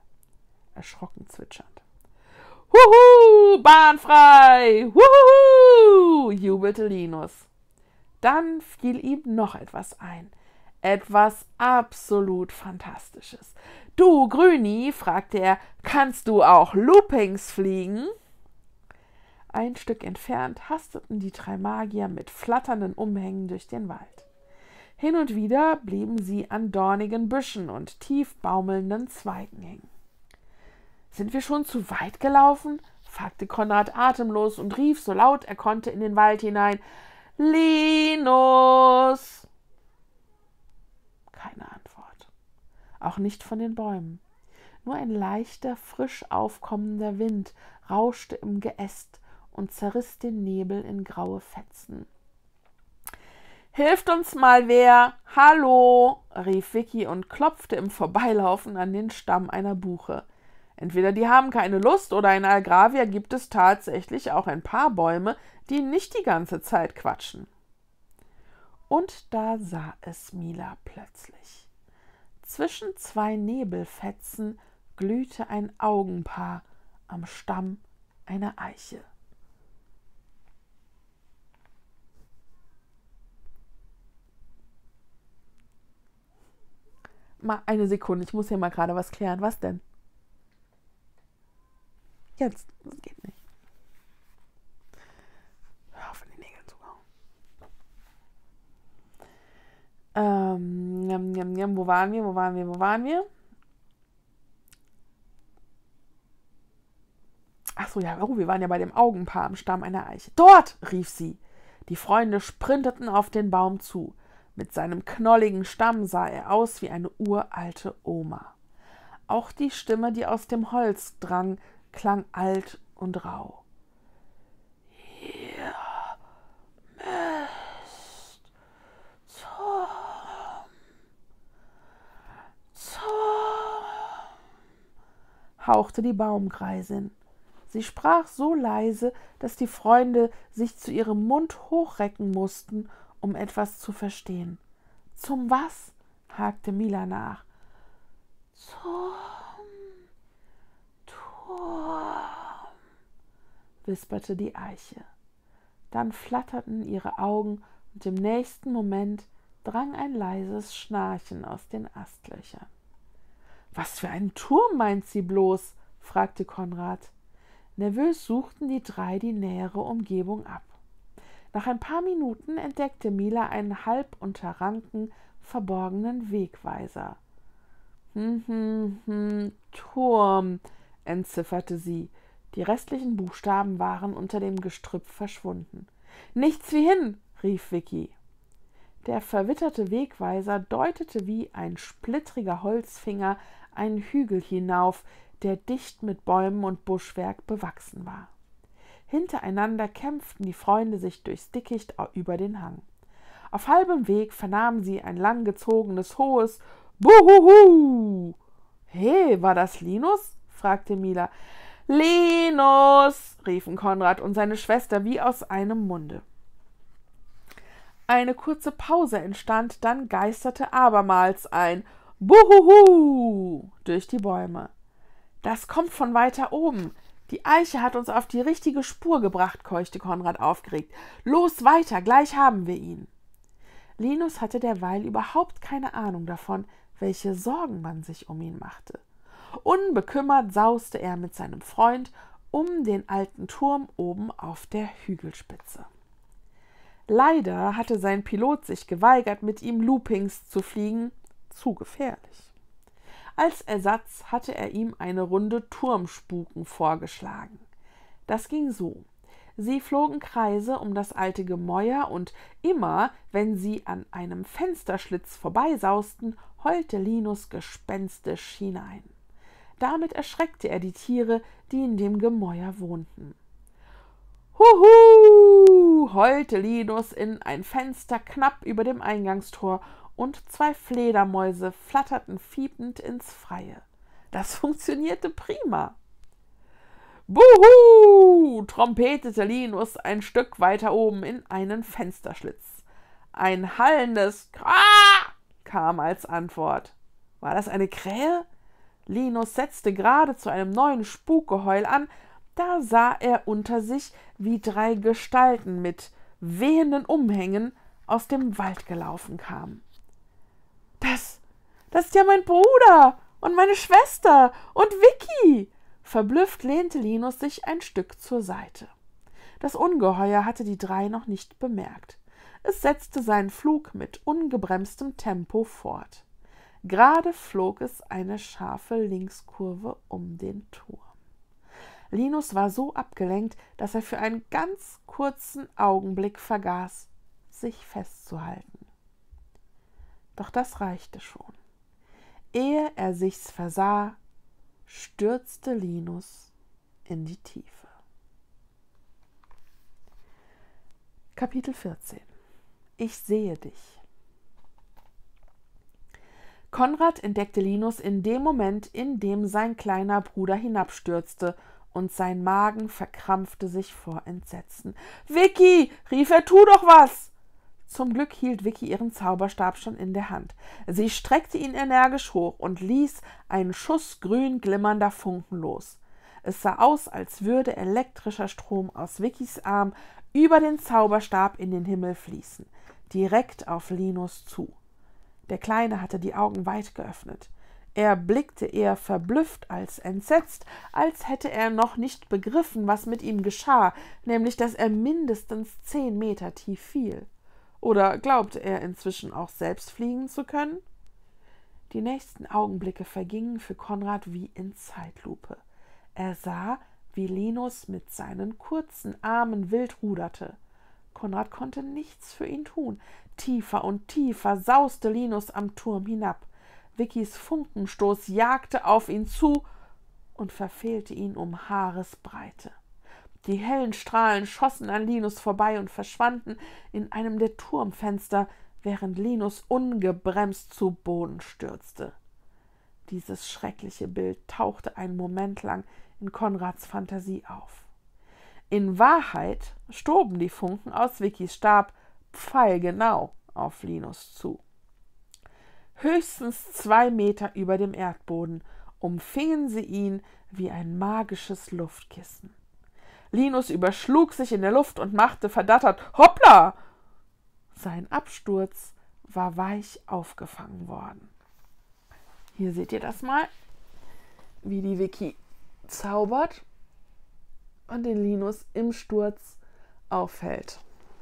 »Huhu, Bahn frei! Huhu!« jubelte Linus. Dann fiel ihm noch etwas ein. Etwas absolut Fantastisches. »Du, Grüni«, fragte er, »kannst du auch Loopings fliegen?« Ein Stück entfernt hasteten die 3 Magier mit flatternden Umhängen durch den Wald. Hin und wieder blieben sie an dornigen Büschen und tief baumelnden Zweigen hängen. »Sind wir schon zu weit gelaufen?« fragte Konrad atemlos und rief, so laut er konnte, in den Wald hinein. »Linus!« Keine Antwort. Auch nicht von den Bäumen. Nur ein leichter, frisch aufkommender Wind rauschte im Geäst und zerriss den Nebel in graue Fetzen. »Hilft uns mal wer! Hallo!« rief Vicky und klopfte im Vorbeilaufen an den Stamm einer Buche. Entweder die haben keine Lust, oder in Algravia gibt es tatsächlich auch ein paar Bäume, die nicht die ganze Zeit quatschen. Und da sah es Mila plötzlich. Zwischen 2 Nebelfetzen glühte ein Augenpaar am Stamm einer Eiche. Mal eine Sekunde, ich muss hier mal gerade was klären. Was denn? Jetzt, das geht nicht. Hör auf, in die Nägel zu hauen. Wo waren wir? Ach so, ja, wir waren ja bei dem Augenpaar am Stamm einer Eiche. »Dort!« rief sie. Die Freunde sprinteten auf den Baum zu. Mit seinem knolligen Stamm sah er aus wie eine uralte Oma. Auch die Stimme, die aus dem Holz drang, klang alt und rau. »Ihr müsst zum hauchte die Baumgreisin. Sie sprach so leise, dass die Freunde sich zu ihrem Mund hochrecken mussten, um etwas zu verstehen. »Zum was?« hakte Mila nach. »Zum Turm«, wisperte die Eiche. Dann flatterten ihre Augen, und im nächsten Moment drang ein leises Schnarchen aus den Astlöchern. »Was für einen Turm meint sie bloß?« fragte Konrad. Nervös suchten die 3 die nähere Umgebung ab. Nach ein paar Minuten entdeckte Mila einen halb unter Ranken verborgenen Wegweiser. Turm«, entzifferte sie. Die restlichen Buchstaben waren unter dem Gestrüpp verschwunden. »Nichts wie hin«, rief Vicky. Der verwitterte Wegweiser deutete wie ein splittriger Holzfinger einen Hügel hinauf, der dicht mit Bäumen und Buschwerk bewachsen war. Hintereinander kämpften die Freunde sich durchs Dickicht über den Hang. Auf halbem Weg vernahmen sie ein langgezogenes, hohes »Buhuhu«. »He, war das Linus?« fragte Mila. »Linus«, riefen Konrad und seine Schwester wie aus einem Munde. Eine kurze Pause entstand, dann geisterte abermals ein »Buhuhu« durch die Bäume. »Das kommt von weiter oben. Die Eiche hat uns auf die richtige Spur gebracht«, keuchte Konrad aufgeregt. »Los weiter, gleich haben wir ihn.« Linus hatte derweil überhaupt keine Ahnung davon, welche Sorgen man sich um ihn machte. Unbekümmert sauste er mit seinem Freund um den alten Turm oben auf der Hügelspitze. Leider hatte sein Pilot sich geweigert, mit ihm Loopings zu fliegen, zu gefährlich. Als Ersatz hatte er ihm eine Runde Turmspuken vorgeschlagen. Das ging so: Sie flogen Kreise um das alte Gemäuer, und immer, wenn sie an einem Fensterschlitz vorbeisausten, heulte Linus gespenstisch hinein. Damit erschreckte er die Tiere, die in dem Gemäuer wohnten. »Huhu«, heulte Linus in ein Fenster knapp über dem Eingangstor, und 2 Fledermäuse flatterten fiepend ins Freie. Das funktionierte prima. »Buhu«, trompetete Linus ein Stück weiter oben in einen Fensterschlitz. Ein hallendes »Kraa« kam als Antwort. War das eine Krähe? Linus setzte gerade zu einem neuen Spukgeheul an, da sah er unter sich, wie 3 Gestalten mit wehenden Umhängen aus dem Wald gelaufen kamen. Das ist ja mein Bruder und meine Schwester und Vicky!« Verblüfft lehnte Linus sich ein Stück zur Seite. Das Ungeheuer hatte die 3 noch nicht bemerkt. Es setzte seinen Flug mit ungebremstem Tempo fort. Gerade flog es eine scharfe Linkskurve um den Turm. Linus war so abgelenkt, dass er für einen ganz kurzen Augenblick vergaß, sich festzuhalten. Doch das reichte schon. Ehe er sich's versah, stürzte Linus in die Tiefe. Kapitel 14. Ich sehe dich. Konrad entdeckte Linus in dem Moment, in dem sein kleiner Bruder hinabstürzte, und sein Magen verkrampfte sich vor Entsetzen. »Vicky«, rief er, »tu doch was!« Zum Glück hielt Vicky ihren Zauberstab schon in der Hand. Sie streckte ihn energisch hoch und ließ einen Schuss grün glimmernder Funken los. Es sah aus, als würde elektrischer Strom aus Vickys Arm über den Zauberstab in den Himmel fließen, direkt auf Linus zu. Der Kleine hatte die Augen weit geöffnet. Er blickte eher verblüfft als entsetzt, als hätte er noch nicht begriffen, was mit ihm geschah, nämlich, dass er mindestens 10 Meter tief fiel. Oder glaubte er inzwischen auch selbst fliegen zu können? Die nächsten Augenblicke vergingen für Konrad wie in Zeitlupe. Er sah, wie Linus mit seinen kurzen Armen wild ruderte. Konrad konnte nichts für ihn tun. Tiefer und tiefer sauste Linus am Turm hinab. Vickys Funkenstoß jagte auf ihn zu und verfehlte ihn um Haaresbreite. Die hellen Strahlen schossen an Linus vorbei und verschwanden in einem der Turmfenster, während Linus ungebremst zu Boden stürzte. Dieses schreckliche Bild tauchte einen Moment lang in Konrads Fantasie auf. In Wahrheit stoben die Funken aus Vickys Stab pfeilgenau auf Linus zu. Höchstens 2 Meter über dem Erdboden umfingen sie ihn wie ein magisches Luftkissen. Linus überschlug sich in der Luft und machte verdattert »Hoppla!« Sein Absturz war weich aufgefangen worden. Hier seht ihr das mal, wie die Vicky zaubert und den Linus im Sturz auffällt.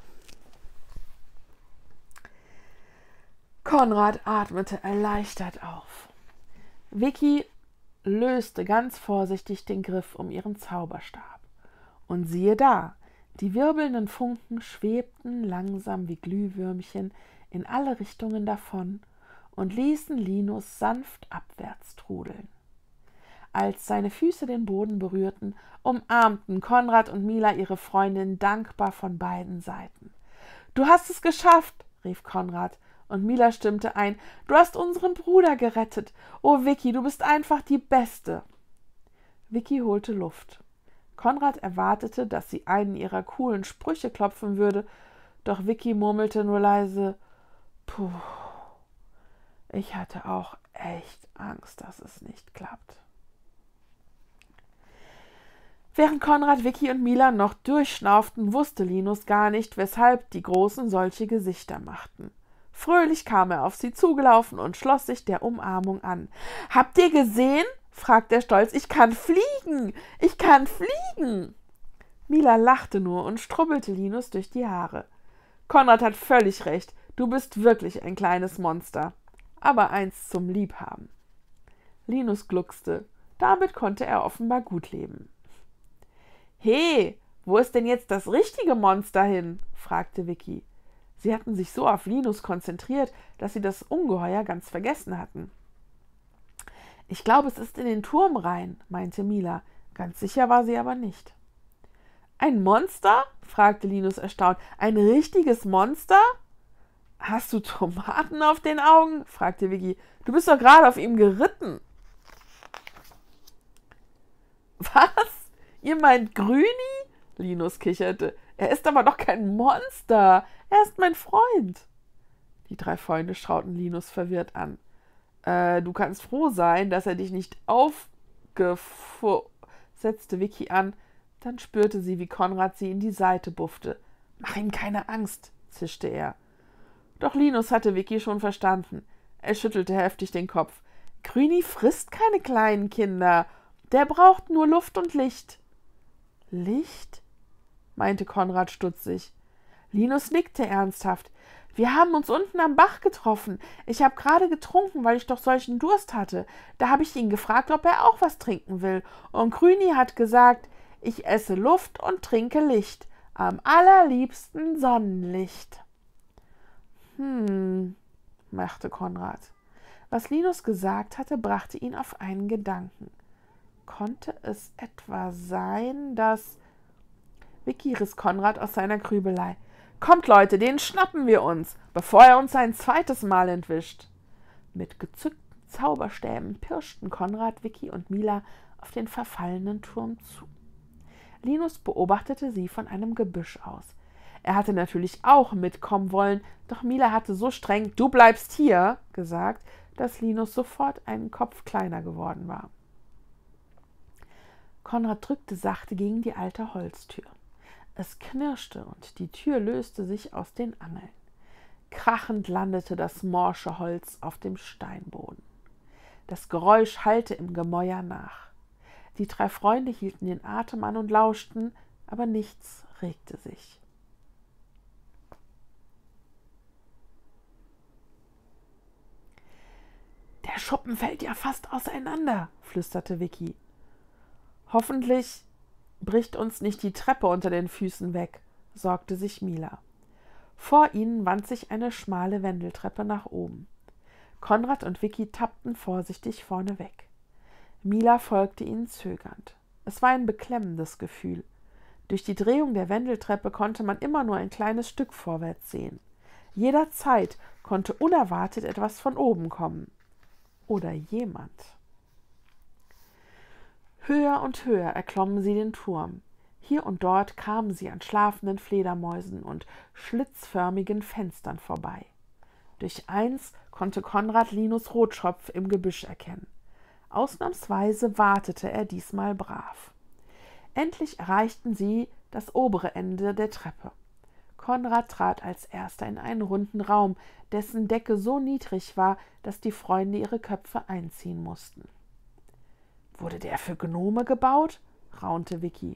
Konrad atmete erleichtert auf. Vicky löste ganz vorsichtig den Griff um ihren Zauberstab. Und siehe da, die wirbelnden Funken schwebten langsam wie Glühwürmchen in alle Richtungen davon und ließen Linus sanft abwärts trudeln. Als seine Füße den Boden berührten, umarmten Konrad und Mila ihre Freundin dankbar von beiden Seiten. »Du hast es geschafft«, rief Konrad, und Mila stimmte ein. »Du hast unseren Bruder gerettet. Oh, Vicky, du bist einfach die Beste.« Vicky holte Luft. Konrad erwartete, dass sie einen ihrer coolen Sprüche klopfen würde, doch Vicky murmelte nur leise, »Puh, ich hatte auch echt Angst, dass es nicht klappt.« Während Konrad, Vicky und Mila noch durchschnauften, wusste Linus gar nicht, weshalb die Großen solche Gesichter machten. Fröhlich kam er auf sie zugelaufen und schloss sich der Umarmung an. »Habt ihr gesehen?« fragte er stolz. »Ich kann fliegen! Ich kann fliegen!« Mila lachte nur und strubbelte Linus durch die Haare. »Konrad hat völlig recht. Du bist wirklich ein kleines Monster. Aber eins zum Liebhaben.« Linus gluckste. Damit konnte er offenbar gut leben. »He, wo ist denn jetzt das richtige Monster hin?« fragte Vicky. Sie hatten sich so auf Linus konzentriert, dass sie das Ungeheuer ganz vergessen hatten. Ich glaube, es ist in den Turm rein, meinte Mila. Ganz sicher war sie aber nicht. Ein Monster? Fragte Linus erstaunt. Ein richtiges Monster? Hast du Tomaten auf den Augen? Fragte Vicky. Du bist doch gerade auf ihm geritten. Was? Ihr meint Grüni? Linus kicherte. Er ist aber doch kein Monster. Er ist mein Freund. Die 3 Freunde schauten Linus verwirrt an. Du kannst froh sein, dass er dich nicht setzte Vicky an. Dann spürte sie, wie Konrad sie in die Seite buffte. Mach ihm keine Angst, zischte er. Doch Linus hatte Vicky schon verstanden. Er schüttelte heftig den Kopf. Grüni frisst keine kleinen Kinder. Der braucht nur Luft und Licht. Licht? Meinte Konrad stutzig. Linus nickte ernsthaft. Wir haben uns unten am Bach getroffen. Ich habe gerade getrunken, weil ich doch solchen Durst hatte. Da habe ich ihn gefragt, ob er auch was trinken will. Und Grüni hat gesagt, ich esse Luft und trinke Licht. Am allerliebsten Sonnenlicht. Machte Konrad. Was Linus gesagt hatte, brachte ihn auf einen Gedanken. Konnte es etwa sein, dass... Vicky riss Konrad aus seiner Grübelei. Kommt, Leute, den schnappen wir uns, bevor er uns ein zweites Mal entwischt. Mit gezückten Zauberstäben pirschten Konrad, Vicky und Mila auf den verfallenen Turm zu. Linus beobachtete sie von einem Gebüsch aus. Er hatte natürlich auch mitkommen wollen, doch Mila hatte so streng »Du bleibst hier« gesagt, dass Linus sofort einen Kopf kleiner geworden war. Konrad drückte sachte gegen die alte Holztür. Es knirschte und die Tür löste sich aus den Angeln. Krachend landete das morsche Holz auf dem Steinboden. Das Geräusch hallte im Gemäuer nach. Die 3 Freunde hielten den Atem an und lauschten, aber nichts regte sich. Der Schuppen fällt ja fast auseinander, flüsterte Vicky. Hoffentlich bricht uns nicht die Treppe unter den Füßen weg, sorgte sich Mila. Vor ihnen wand sich eine schmale Wendeltreppe nach oben. Konrad und Vicky tappten vorsichtig vorne weg. Mila folgte ihnen zögernd. Es war ein beklemmendes Gefühl. Durch die Drehung der Wendeltreppe konnte man immer nur ein kleines Stück vorwärts sehen. Jederzeit konnte unerwartet etwas von oben kommen. Oder jemand. Höher und höher erklommen sie den Turm. Hier und dort kamen sie an schlafenden Fledermäusen und schlitzförmigen Fenstern vorbei. Durch eins konnte Konrad Linus Rotschopf im Gebüsch erkennen. Ausnahmsweise wartete er diesmal brav. Endlich erreichten sie das obere Ende der Treppe. Konrad trat als erster in einen runden Raum, dessen Decke so niedrig war, dass die Freunde ihre Köpfe einziehen mussten. »Wurde der für Gnome gebaut?« raunte Vicky.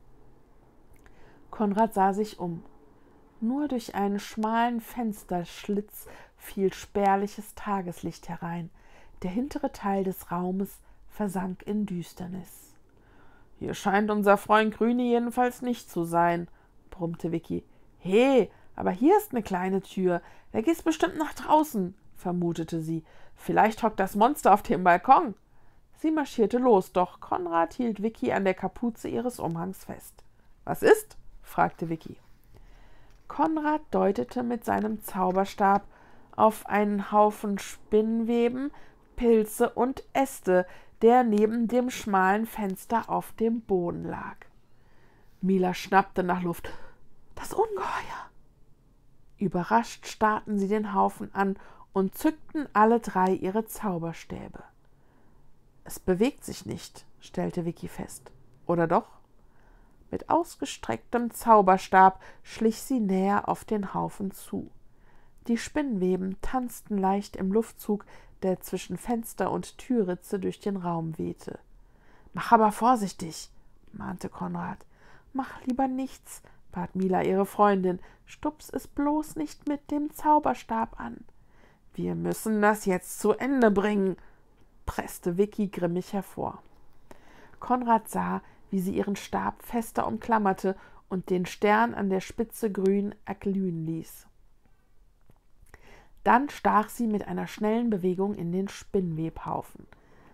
Konrad sah sich um. Nur durch einen schmalen Fensterschlitz fiel spärliches Tageslicht herein. Der hintere Teil des Raumes versank in Düsternis. »Hier scheint unser Freund Grüni jedenfalls nicht zu sein«, brummte Vicky. »He, aber hier ist eine kleine Tür. Da geht's bestimmt nach draußen«, vermutete sie. »Vielleicht hockt das Monster auf dem Balkon.« Sie marschierte los, doch Konrad hielt Vicky an der Kapuze ihres Umhangs fest. »Was ist?« fragte Vicky. Konrad deutete mit seinem Zauberstab auf einen Haufen Spinnweben, Pilze und Äste, der neben dem schmalen Fenster auf dem Boden lag. Mila schnappte nach Luft. »Das Ungeheuer!« Überrascht starrten sie den Haufen an und zückten alle 3 ihre Zauberstäbe. »Es bewegt sich nicht«, stellte Vicky fest. »Oder doch?« Mit ausgestrecktem Zauberstab schlich sie näher auf den Haufen zu. Die Spinnweben tanzten leicht im Luftzug, der zwischen Fenster und Türritze durch den Raum wehte. »Mach aber vorsichtig«, mahnte Konrad. »Mach lieber nichts«, bat Mila ihre Freundin. »Stups es bloß nicht mit dem Zauberstab an.« »Wir müssen das jetzt zu Ende bringen«, presste Vicky grimmig hervor. Konrad sah, wie sie ihren Stab fester umklammerte und den Stern an der Spitze grün erglühen ließ. Dann stach sie mit einer schnellen Bewegung in den Spinnwebhaufen.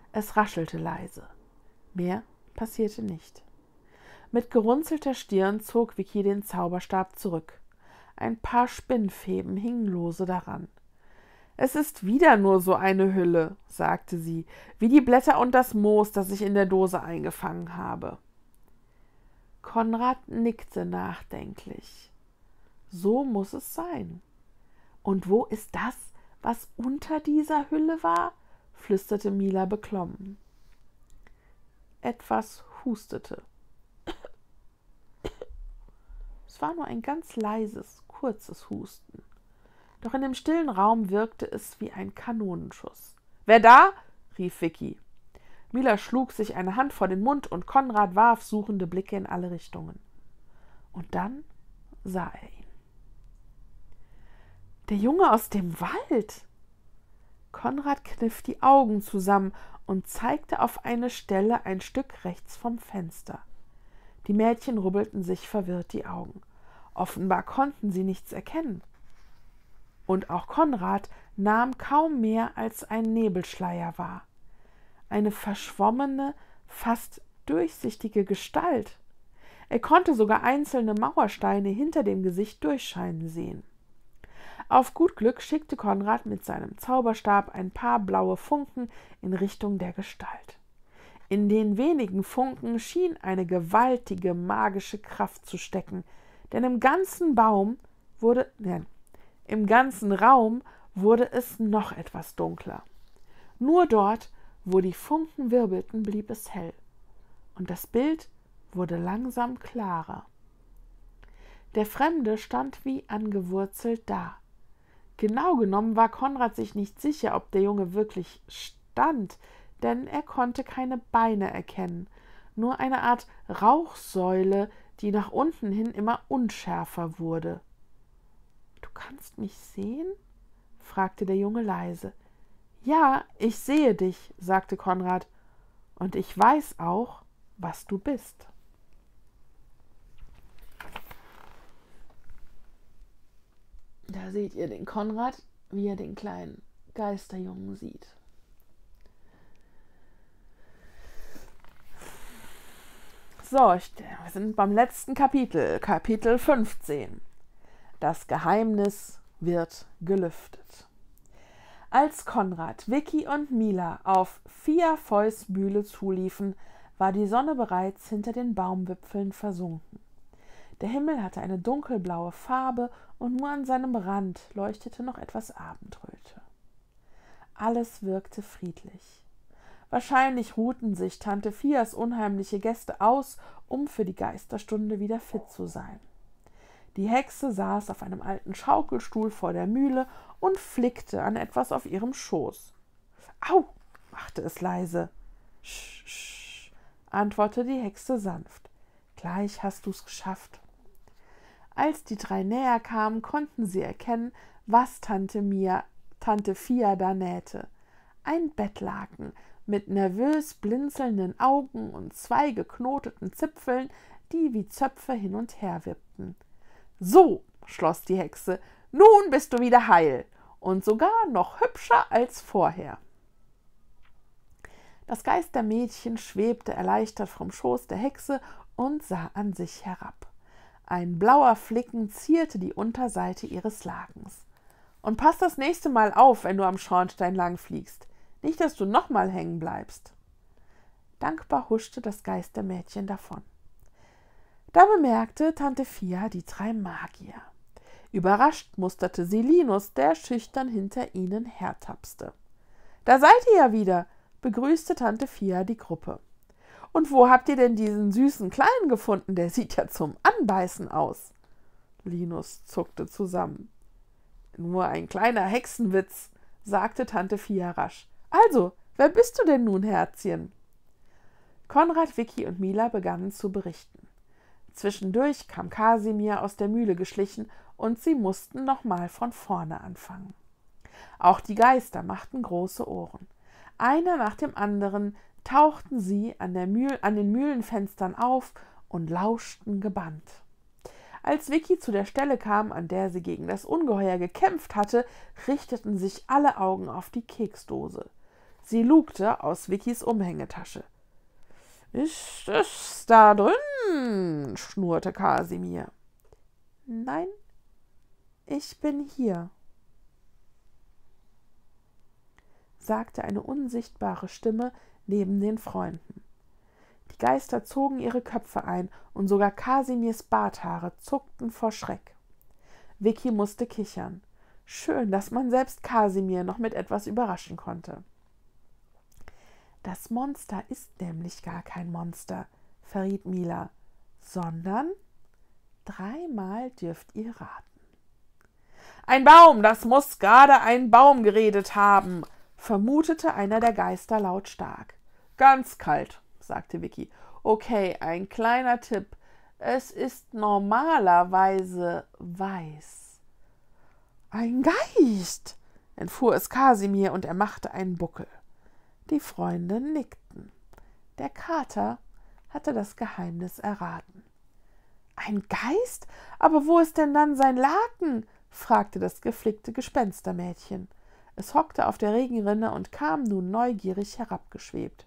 Es raschelte leise. Mehr passierte nicht. Mit gerunzelter Stirn zog Vicky den Zauberstab zurück. Ein paar Spinnfäden hingen lose daran. »Es ist wieder nur so eine Hülle«, sagte sie, »wie die Blätter und das Moos, das ich in der Dose eingefangen habe.« Konrad nickte nachdenklich. »So muss es sein. Und wo ist das, was unter dieser Hülle war?« flüsterte Mila beklommen. Etwas hustete. Es war nur ein ganz leises, kurzes Husten. Doch in dem stillen Raum wirkte es wie ein Kanonenschuss. »Wer da?« rief Vicky. Mila schlug sich eine Hand vor den Mund und Konrad warf suchende Blicke in alle Richtungen. Und dann sah er ihn. »Der Junge aus dem Wald!« Konrad kniff die Augen zusammen und zeigte auf eine Stelle ein Stück rechts vom Fenster. Die Mädchen rubbelten sich verwirrt die Augen. Offenbar konnten sie nichts erkennen. Und auch Konrad nahm kaum mehr als ein Nebelschleier wahr. Eine verschwommene, fast durchsichtige Gestalt. Er konnte sogar einzelne Mauersteine hinter dem Gesicht durchscheinen sehen. Auf gut Glück schickte Konrad mit seinem Zauberstab ein paar blaue Funken in Richtung der Gestalt. In den wenigen Funken schien eine gewaltige magische Kraft zu stecken, denn im ganzen Raum wurde es noch etwas dunkler. Nur dort, wo die Funken wirbelten, blieb es hell, und das Bild wurde langsam klarer. Der Fremde stand wie angewurzelt da. Genau genommen war Konrad sich nicht sicher, ob der Junge wirklich stand, denn er konnte keine Beine erkennen, nur eine Art Rauchsäule, die nach unten hin immer unschärfer wurde. »Du kannst mich sehen?« fragte der Junge leise. »Ja, ich sehe dich«, sagte Konrad, »und ich weiß auch, was du bist.« Da seht ihr den Konrad, wie er den kleinen Geisterjungen sieht. So, wir sind beim letzten Kapitel, Kapitel 15. Das Geheimnis wird gelüftet. Als Konrad, Vicky und Mila auf Fia Foys Mühle zuliefen, war die Sonne bereits hinter den Baumwipfeln versunken. Der Himmel hatte eine dunkelblaue Farbe und nur an seinem Rand leuchtete noch etwas Abendröte. Alles wirkte friedlich. Wahrscheinlich ruhten sich Tante Fias unheimliche Gäste aus, um für die Geisterstunde wieder fit zu sein. Die Hexe saß auf einem alten Schaukelstuhl vor der Mühle und flickte an etwas auf ihrem Schoß. »Au«, machte es leise. »Sch, sch«, antwortete die Hexe sanft. »Gleich hast du's geschafft.« Als die drei näher kamen, konnten sie erkennen, was Tante Fia da nähte. Ein Bettlaken mit nervös blinzelnden Augen und 2 geknoteten Zipfeln, die wie Zöpfe hin und her wippten. »So«, schloss die Hexe, »nun bist du wieder heil und sogar noch hübscher als vorher.« Das Geistermädchen schwebte erleichtert vom Schoß der Hexe und sah an sich herab. Ein blauer Flicken zierte die Unterseite ihres Lakens. »Und pass das nächste Mal auf, wenn du am Schornstein langfliegst. Nicht, dass du nochmal hängen bleibst.« Dankbar huschte das Geistermädchen davon. Da bemerkte Tante Fia die 3 Magier. Überrascht musterte sie Linus, der schüchtern hinter ihnen hertapste. »Da seid ihr ja wieder«, begrüßte Tante Fia die Gruppe. »Und wo habt ihr denn diesen süßen Kleinen gefunden? Der sieht ja zum Anbeißen aus.« Linus zuckte zusammen. »Nur ein kleiner Hexenwitz«, sagte Tante Fia rasch. »Also, wer bist du denn nun, Herzchen?« Konrad, Vicky und Mila begannen zu berichten. Zwischendurch kam Kasimir aus der Mühle geschlichen und sie mussten nochmal von vorne anfangen. Auch die Geister machten große Ohren. Einer nach dem anderen tauchten sie an den Mühlenfenstern auf und lauschten gebannt. Als Vicky zu der Stelle kam, an der sie gegen das Ungeheuer gekämpft hatte, richteten sich alle Augen auf die Keksdose. Sie lugte aus Vickys Umhängetasche. »Ist es da drin?« schnurrte Kasimir. »Nein, ich bin hier«, sagte eine unsichtbare Stimme neben den Freunden. Die Geister zogen ihre Köpfe ein, und sogar Kasimirs Barthaare zuckten vor Schreck. Vicky musste kichern. Schön, dass man selbst Kasimir noch mit etwas überraschen konnte. »Das Monster ist nämlich gar kein Monster«, verriet Mila, »sondern 3-mal dürft ihr raten.« »Ein Baum, das muss gerade ein Baum geredet haben«, vermutete einer der Geister lautstark. »Ganz kalt«, sagte Vicky. »Okay, ein kleiner Tipp. Es ist normalerweise weiß.« »Ein Geist«, entfuhr es Kasimir, und er machte einen Buckel. Die Freunde nickten. Der Kater hatte das Geheimnis erraten. »Ein Geist? Aber wo ist denn dann sein Laken?« fragte das geflickte Gespenstermädchen. Es hockte auf der Regenrinne und kam nun neugierig herabgeschwebt.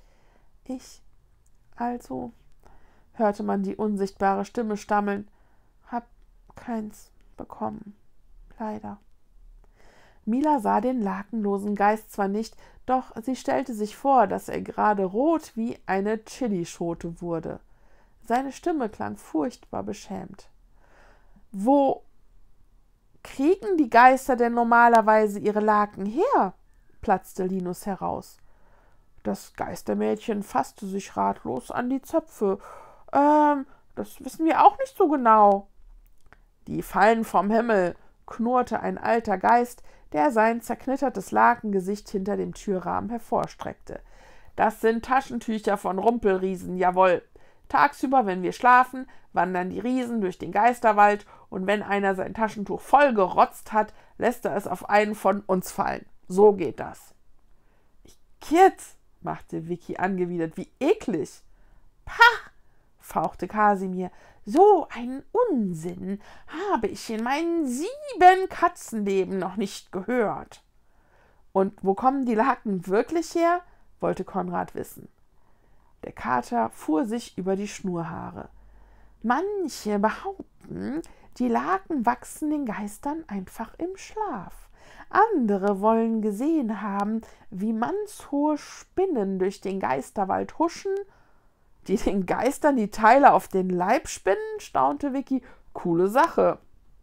»Also«, hörte man die unsichtbare Stimme stammeln, »hab keins bekommen, leider.« Mila sah den lakenlosen Geist zwar nicht, doch sie stellte sich vor, dass er gerade rot wie eine Chilischote wurde. Seine Stimme klang furchtbar beschämt. »Wo kriegen die Geister denn normalerweise ihre Laken her?« platzte Linus heraus. Das Geistermädchen fasste sich ratlos an die Zöpfe. Das wissen wir auch nicht so genau.« »Die fallen vom Himmel«, knurrte ein alter Geist, der sein zerknittertes Lakengesicht hinter dem Türrahmen hervorstreckte. »Das sind Taschentücher von Rumpelriesen, jawohl. Tagsüber, wenn wir schlafen, wandern die Riesen durch den Geisterwald, und wenn einer sein Taschentuch voll gerotzt hat, lässt er es auf einen von uns fallen. So geht das.« »Kids«, machte Vicky angewidert, »wie eklig!« »Pah«, fauchte Kasimir, »so einen Unsinn habe ich in meinem 7 Katzenleben noch nicht gehört.« »Und wo kommen die Laken wirklich her?« wollte Konrad wissen. Der Kater fuhr sich über die Schnurhaare. »Manche behaupten, die Laken wachsen den Geistern einfach im Schlaf. Andere wollen gesehen haben, wie mannshohe Spinnen durch den Geisterwald huschen.« »Die den Geistern die Teile auf den Leib spinnen?«, staunte Vicky. »Coole Sache.«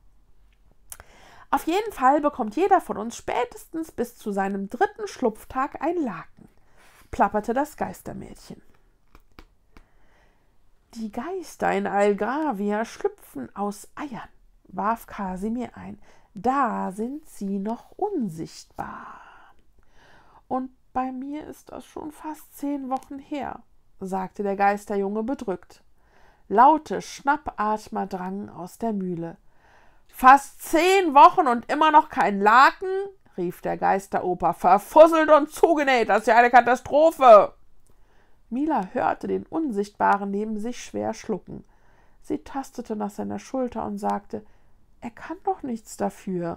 »Auf jeden Fall bekommt jeder von uns spätestens bis zu seinem 3. Schlupftag ein Laken«, plapperte das Geistermädchen. »Die Geister in Algravia schlüpfen aus Eiern«, warf Kasimir ein. »Da sind sie noch unsichtbar.« »Und bei mir ist das schon fast 10 Wochen her«, sagte der Geisterjunge bedrückt. Laute Schnappatmer drangen aus der Mühle. »Fast 10 Wochen und immer noch kein Laken?«, rief der Geisteroper. »Verfusselt und zugenäht, das ist ja eine Katastrophe!« Mila hörte den Unsichtbaren neben sich schwer schlucken. Sie tastete nach seiner Schulter und sagte, »Er kann doch nichts dafür.«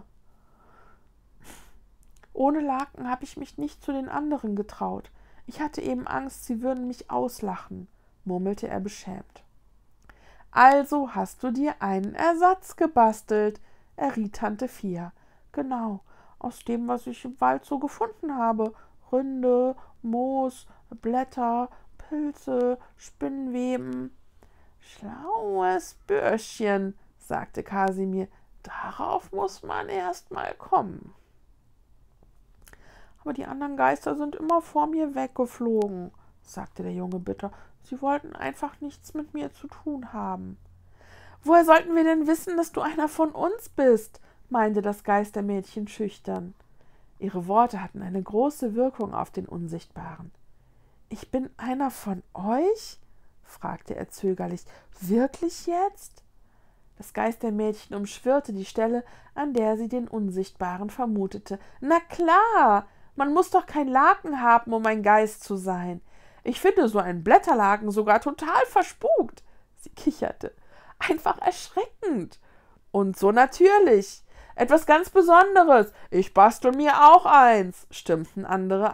»Ohne Laken habe ich mich nicht zu den anderen getraut. Ich hatte eben Angst, sie würden mich auslachen«, murmelte er beschämt. »Also hast du dir einen Ersatz gebastelt«, erriet Tante Fia. »Genau, aus dem, was ich im Wald so gefunden habe. Rinde, Moos, Blätter, Pilze, Spinnweben.« »Schlaues Bürschchen«, sagte Kasimir. »Darauf muss man erst mal kommen.« »Aber die anderen Geister sind immer vor mir weggeflogen«, sagte der Junge bitter. »Sie wollten einfach nichts mit mir zu tun haben.« »Woher sollten wir denn wissen, dass du einer von uns bist?«, meinte das Geistermädchen schüchtern. Ihre Worte hatten eine große Wirkung auf den Unsichtbaren. »Ich bin einer von euch?«, fragte er zögerlich. »Wirklich jetzt?« Das Geistermädchen umschwirrte die Stelle, an der sie den Unsichtbaren vermutete. »Na klar! Man muss doch kein Laken haben, um ein Geist zu sein. Ich finde so einen Blätterlaken sogar total verspukt.« Sie kicherte. »Einfach erschreckend. Und so natürlich. Etwas ganz Besonderes. Ich bastel mir auch eins«, stimmten andere ein.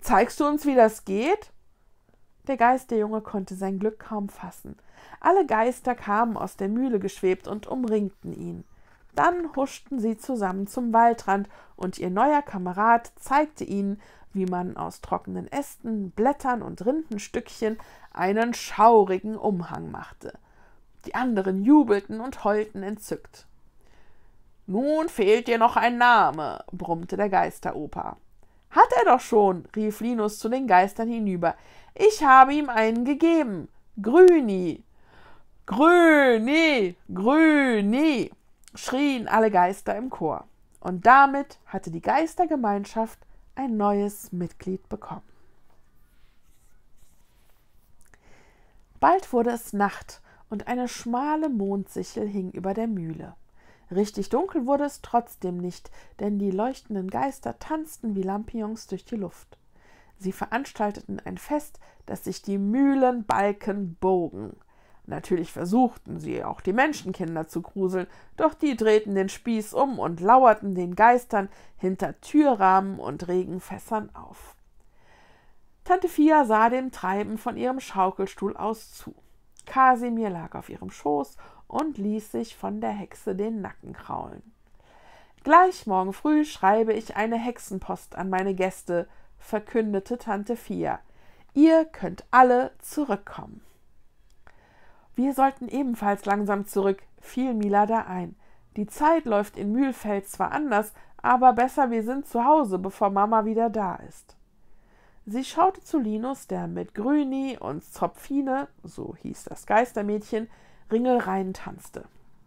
Zeigst du uns, wie das geht?« Der Geisterjunge konnte sein Glück kaum fassen. Alle Geister kamen aus der Mühle geschwebt und umringten ihn. Dann huschten sie zusammen zum Waldrand, und ihr neuer Kamerad zeigte ihnen, wie man aus trockenen Ästen, Blättern und Rindenstückchen einen schaurigen Umhang machte. Die anderen jubelten und heulten entzückt. »Nun fehlt dir noch ein Name«, brummte der Geisteroper. »Hat er doch schon«, rief Linus zu den Geistern hinüber. »Ich habe ihm einen gegeben. Grüni.« »Grüni, Grüni«, schrien alle Geister im Chor. Und damit hatte die Geistergemeinschaft ein neues Mitglied bekommen. Bald wurde es Nacht und eine schmale Mondsichel hing über der Mühle. Richtig dunkel wurde es trotzdem nicht, denn die leuchtenden Geister tanzten wie Lampions durch die Luft. Sie veranstalteten ein Fest, das sich die Mühlenbalken bogen. Natürlich versuchten sie auch die Menschenkinder zu gruseln, doch die drehten den Spieß um und lauerten den Geistern hinter Türrahmen und Regenfässern auf. Tante Fia sah dem Treiben von ihrem Schaukelstuhl aus zu. Kasimir lag auf ihrem Schoß und ließ sich von der Hexe den Nacken kraulen. »Gleich morgen früh schreibe ich eine Hexenpost an meine Gäste«, verkündete Tante Fia. »Ihr könnt alle zurückkommen.« »Wir sollten ebenfalls langsam zurück«, fiel Mila da ein. »Die Zeit läuft in Mühlfeld zwar anders, aber besser, wir sind zu Hause, bevor Mama wieder da ist.« Sie schaute zu Linus, der mit Grüni und Zopfine, so hieß das Geistermädchen, Ringelreihen tanzte.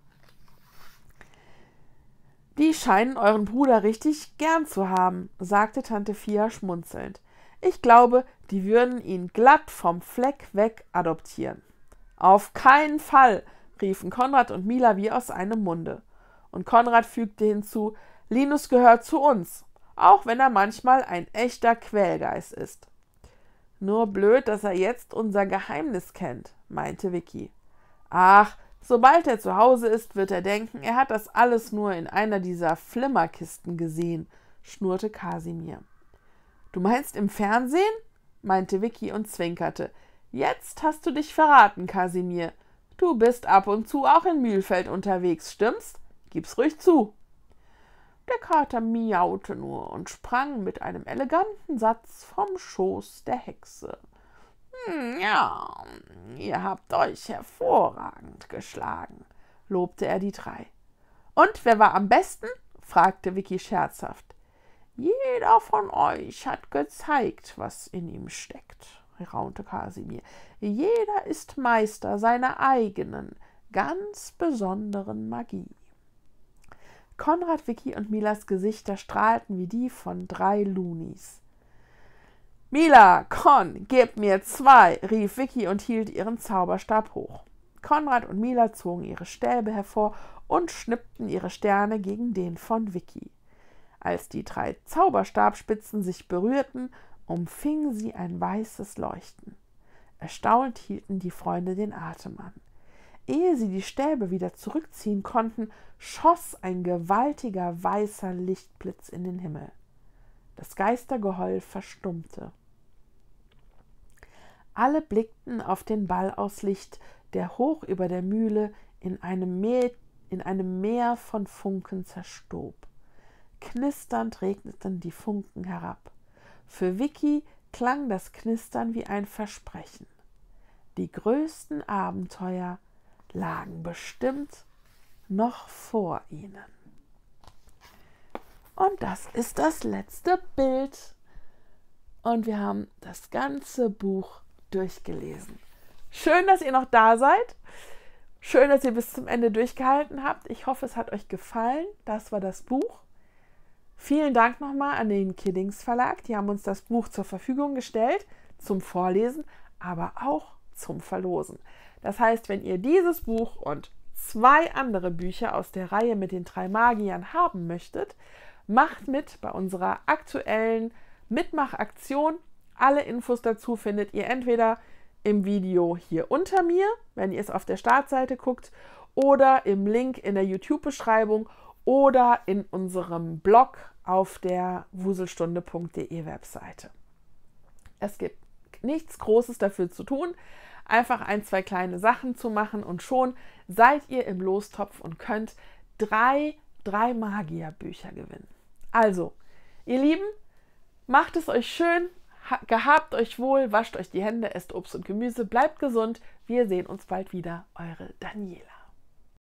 »Die scheinen euren Bruder richtig gern zu haben«, sagte Tante Fia schmunzelnd. »Ich glaube, die würden ihn glatt vom Fleck weg adoptieren.« »Auf keinen Fall«, riefen Konrad und Mila wie aus einem Munde. Und Konrad fügte hinzu, »Linus gehört zu uns, auch wenn er manchmal ein echter Quälgeist ist.« »Nur blöd, dass er jetzt unser Geheimnis kennt«, meinte Vicky. »Ach, sobald er zu Hause ist, wird er denken, er hat das alles nur in einer dieser Flimmerkisten gesehen«, schnurrte Kasimir. »Du meinst im Fernsehen?«, meinte Vicky und zwinkerte. »Jetzt hast du dich verraten, Kasimir. Du bist ab und zu auch in Mühlfeld unterwegs, stimmt's? Gib's ruhig zu.« Der Kater miaute nur und sprang mit einem eleganten Satz vom Schoß der Hexe. »Ja, ihr habt euch hervorragend geschlagen«, lobte er die drei. »Und wer war am besten?«, fragte Vicky scherzhaft. »Jeder von euch hat gezeigt, was in ihm steckt«, raunte Kasimir. »Jeder ist Meister seiner eigenen, ganz besonderen Magie.« Konrad, Vicky und Milas Gesichter strahlten wie die von 3 Lunis. »Mila, Con, gib mir 2«, rief Vicky und hielt ihren Zauberstab hoch. Konrad und Mila zogen ihre Stäbe hervor und schnippten ihre Sterne gegen den von Vicky. Als die 3 Zauberstabspitzen sich berührten, umfing sie ein weißes Leuchten. Erstaunt hielten die Freunde den Atem an. Ehe sie die Stäbe wieder zurückziehen konnten, schoss ein gewaltiger weißer Lichtblitz in den Himmel. Das Geistergeheul verstummte. Alle blickten auf den Ball aus Licht, der hoch über der Mühle in einem Meer von Funken zerstob. Knisternd regneten die Funken herab. Für Vicky klang das Knistern wie ein Versprechen. Die größten Abenteuer lagen bestimmt noch vor ihnen. Und das ist das letzte Bild. Und wir haben das ganze Buch durchgelesen. Schön, dass ihr noch da seid. Schön, dass ihr bis zum Ende durchgehalten habt. Ich hoffe, es hat euch gefallen. Das war das Buch. Vielen Dank nochmal an den Kiddings Verlag. Die haben uns das Buch zur Verfügung gestellt, zum Vorlesen, aber auch zum Verlosen. Das heißt, wenn ihr dieses Buch und 2 andere Bücher aus der Reihe mit den 3 Magiern haben möchtet, macht mit bei unserer aktuellen Mitmachaktion. Alle Infos dazu findet ihr entweder im Video hier unter mir, wenn ihr es auf der Startseite guckt, oder im Link in der YouTube-Beschreibung oder in unserem Blog auf der wuselstunde.de Webseite. Es gibt nichts Großes dafür zu tun, einfach 1, 2 kleine Sachen zu machen und schon seid ihr im Lostopf und könnt drei Magierbücher gewinnen. Also, ihr Lieben, macht es euch schön, gehabt euch wohl, wascht euch die Hände, esst Obst und Gemüse, bleibt gesund. Wir sehen uns bald wieder. Eure Daniela.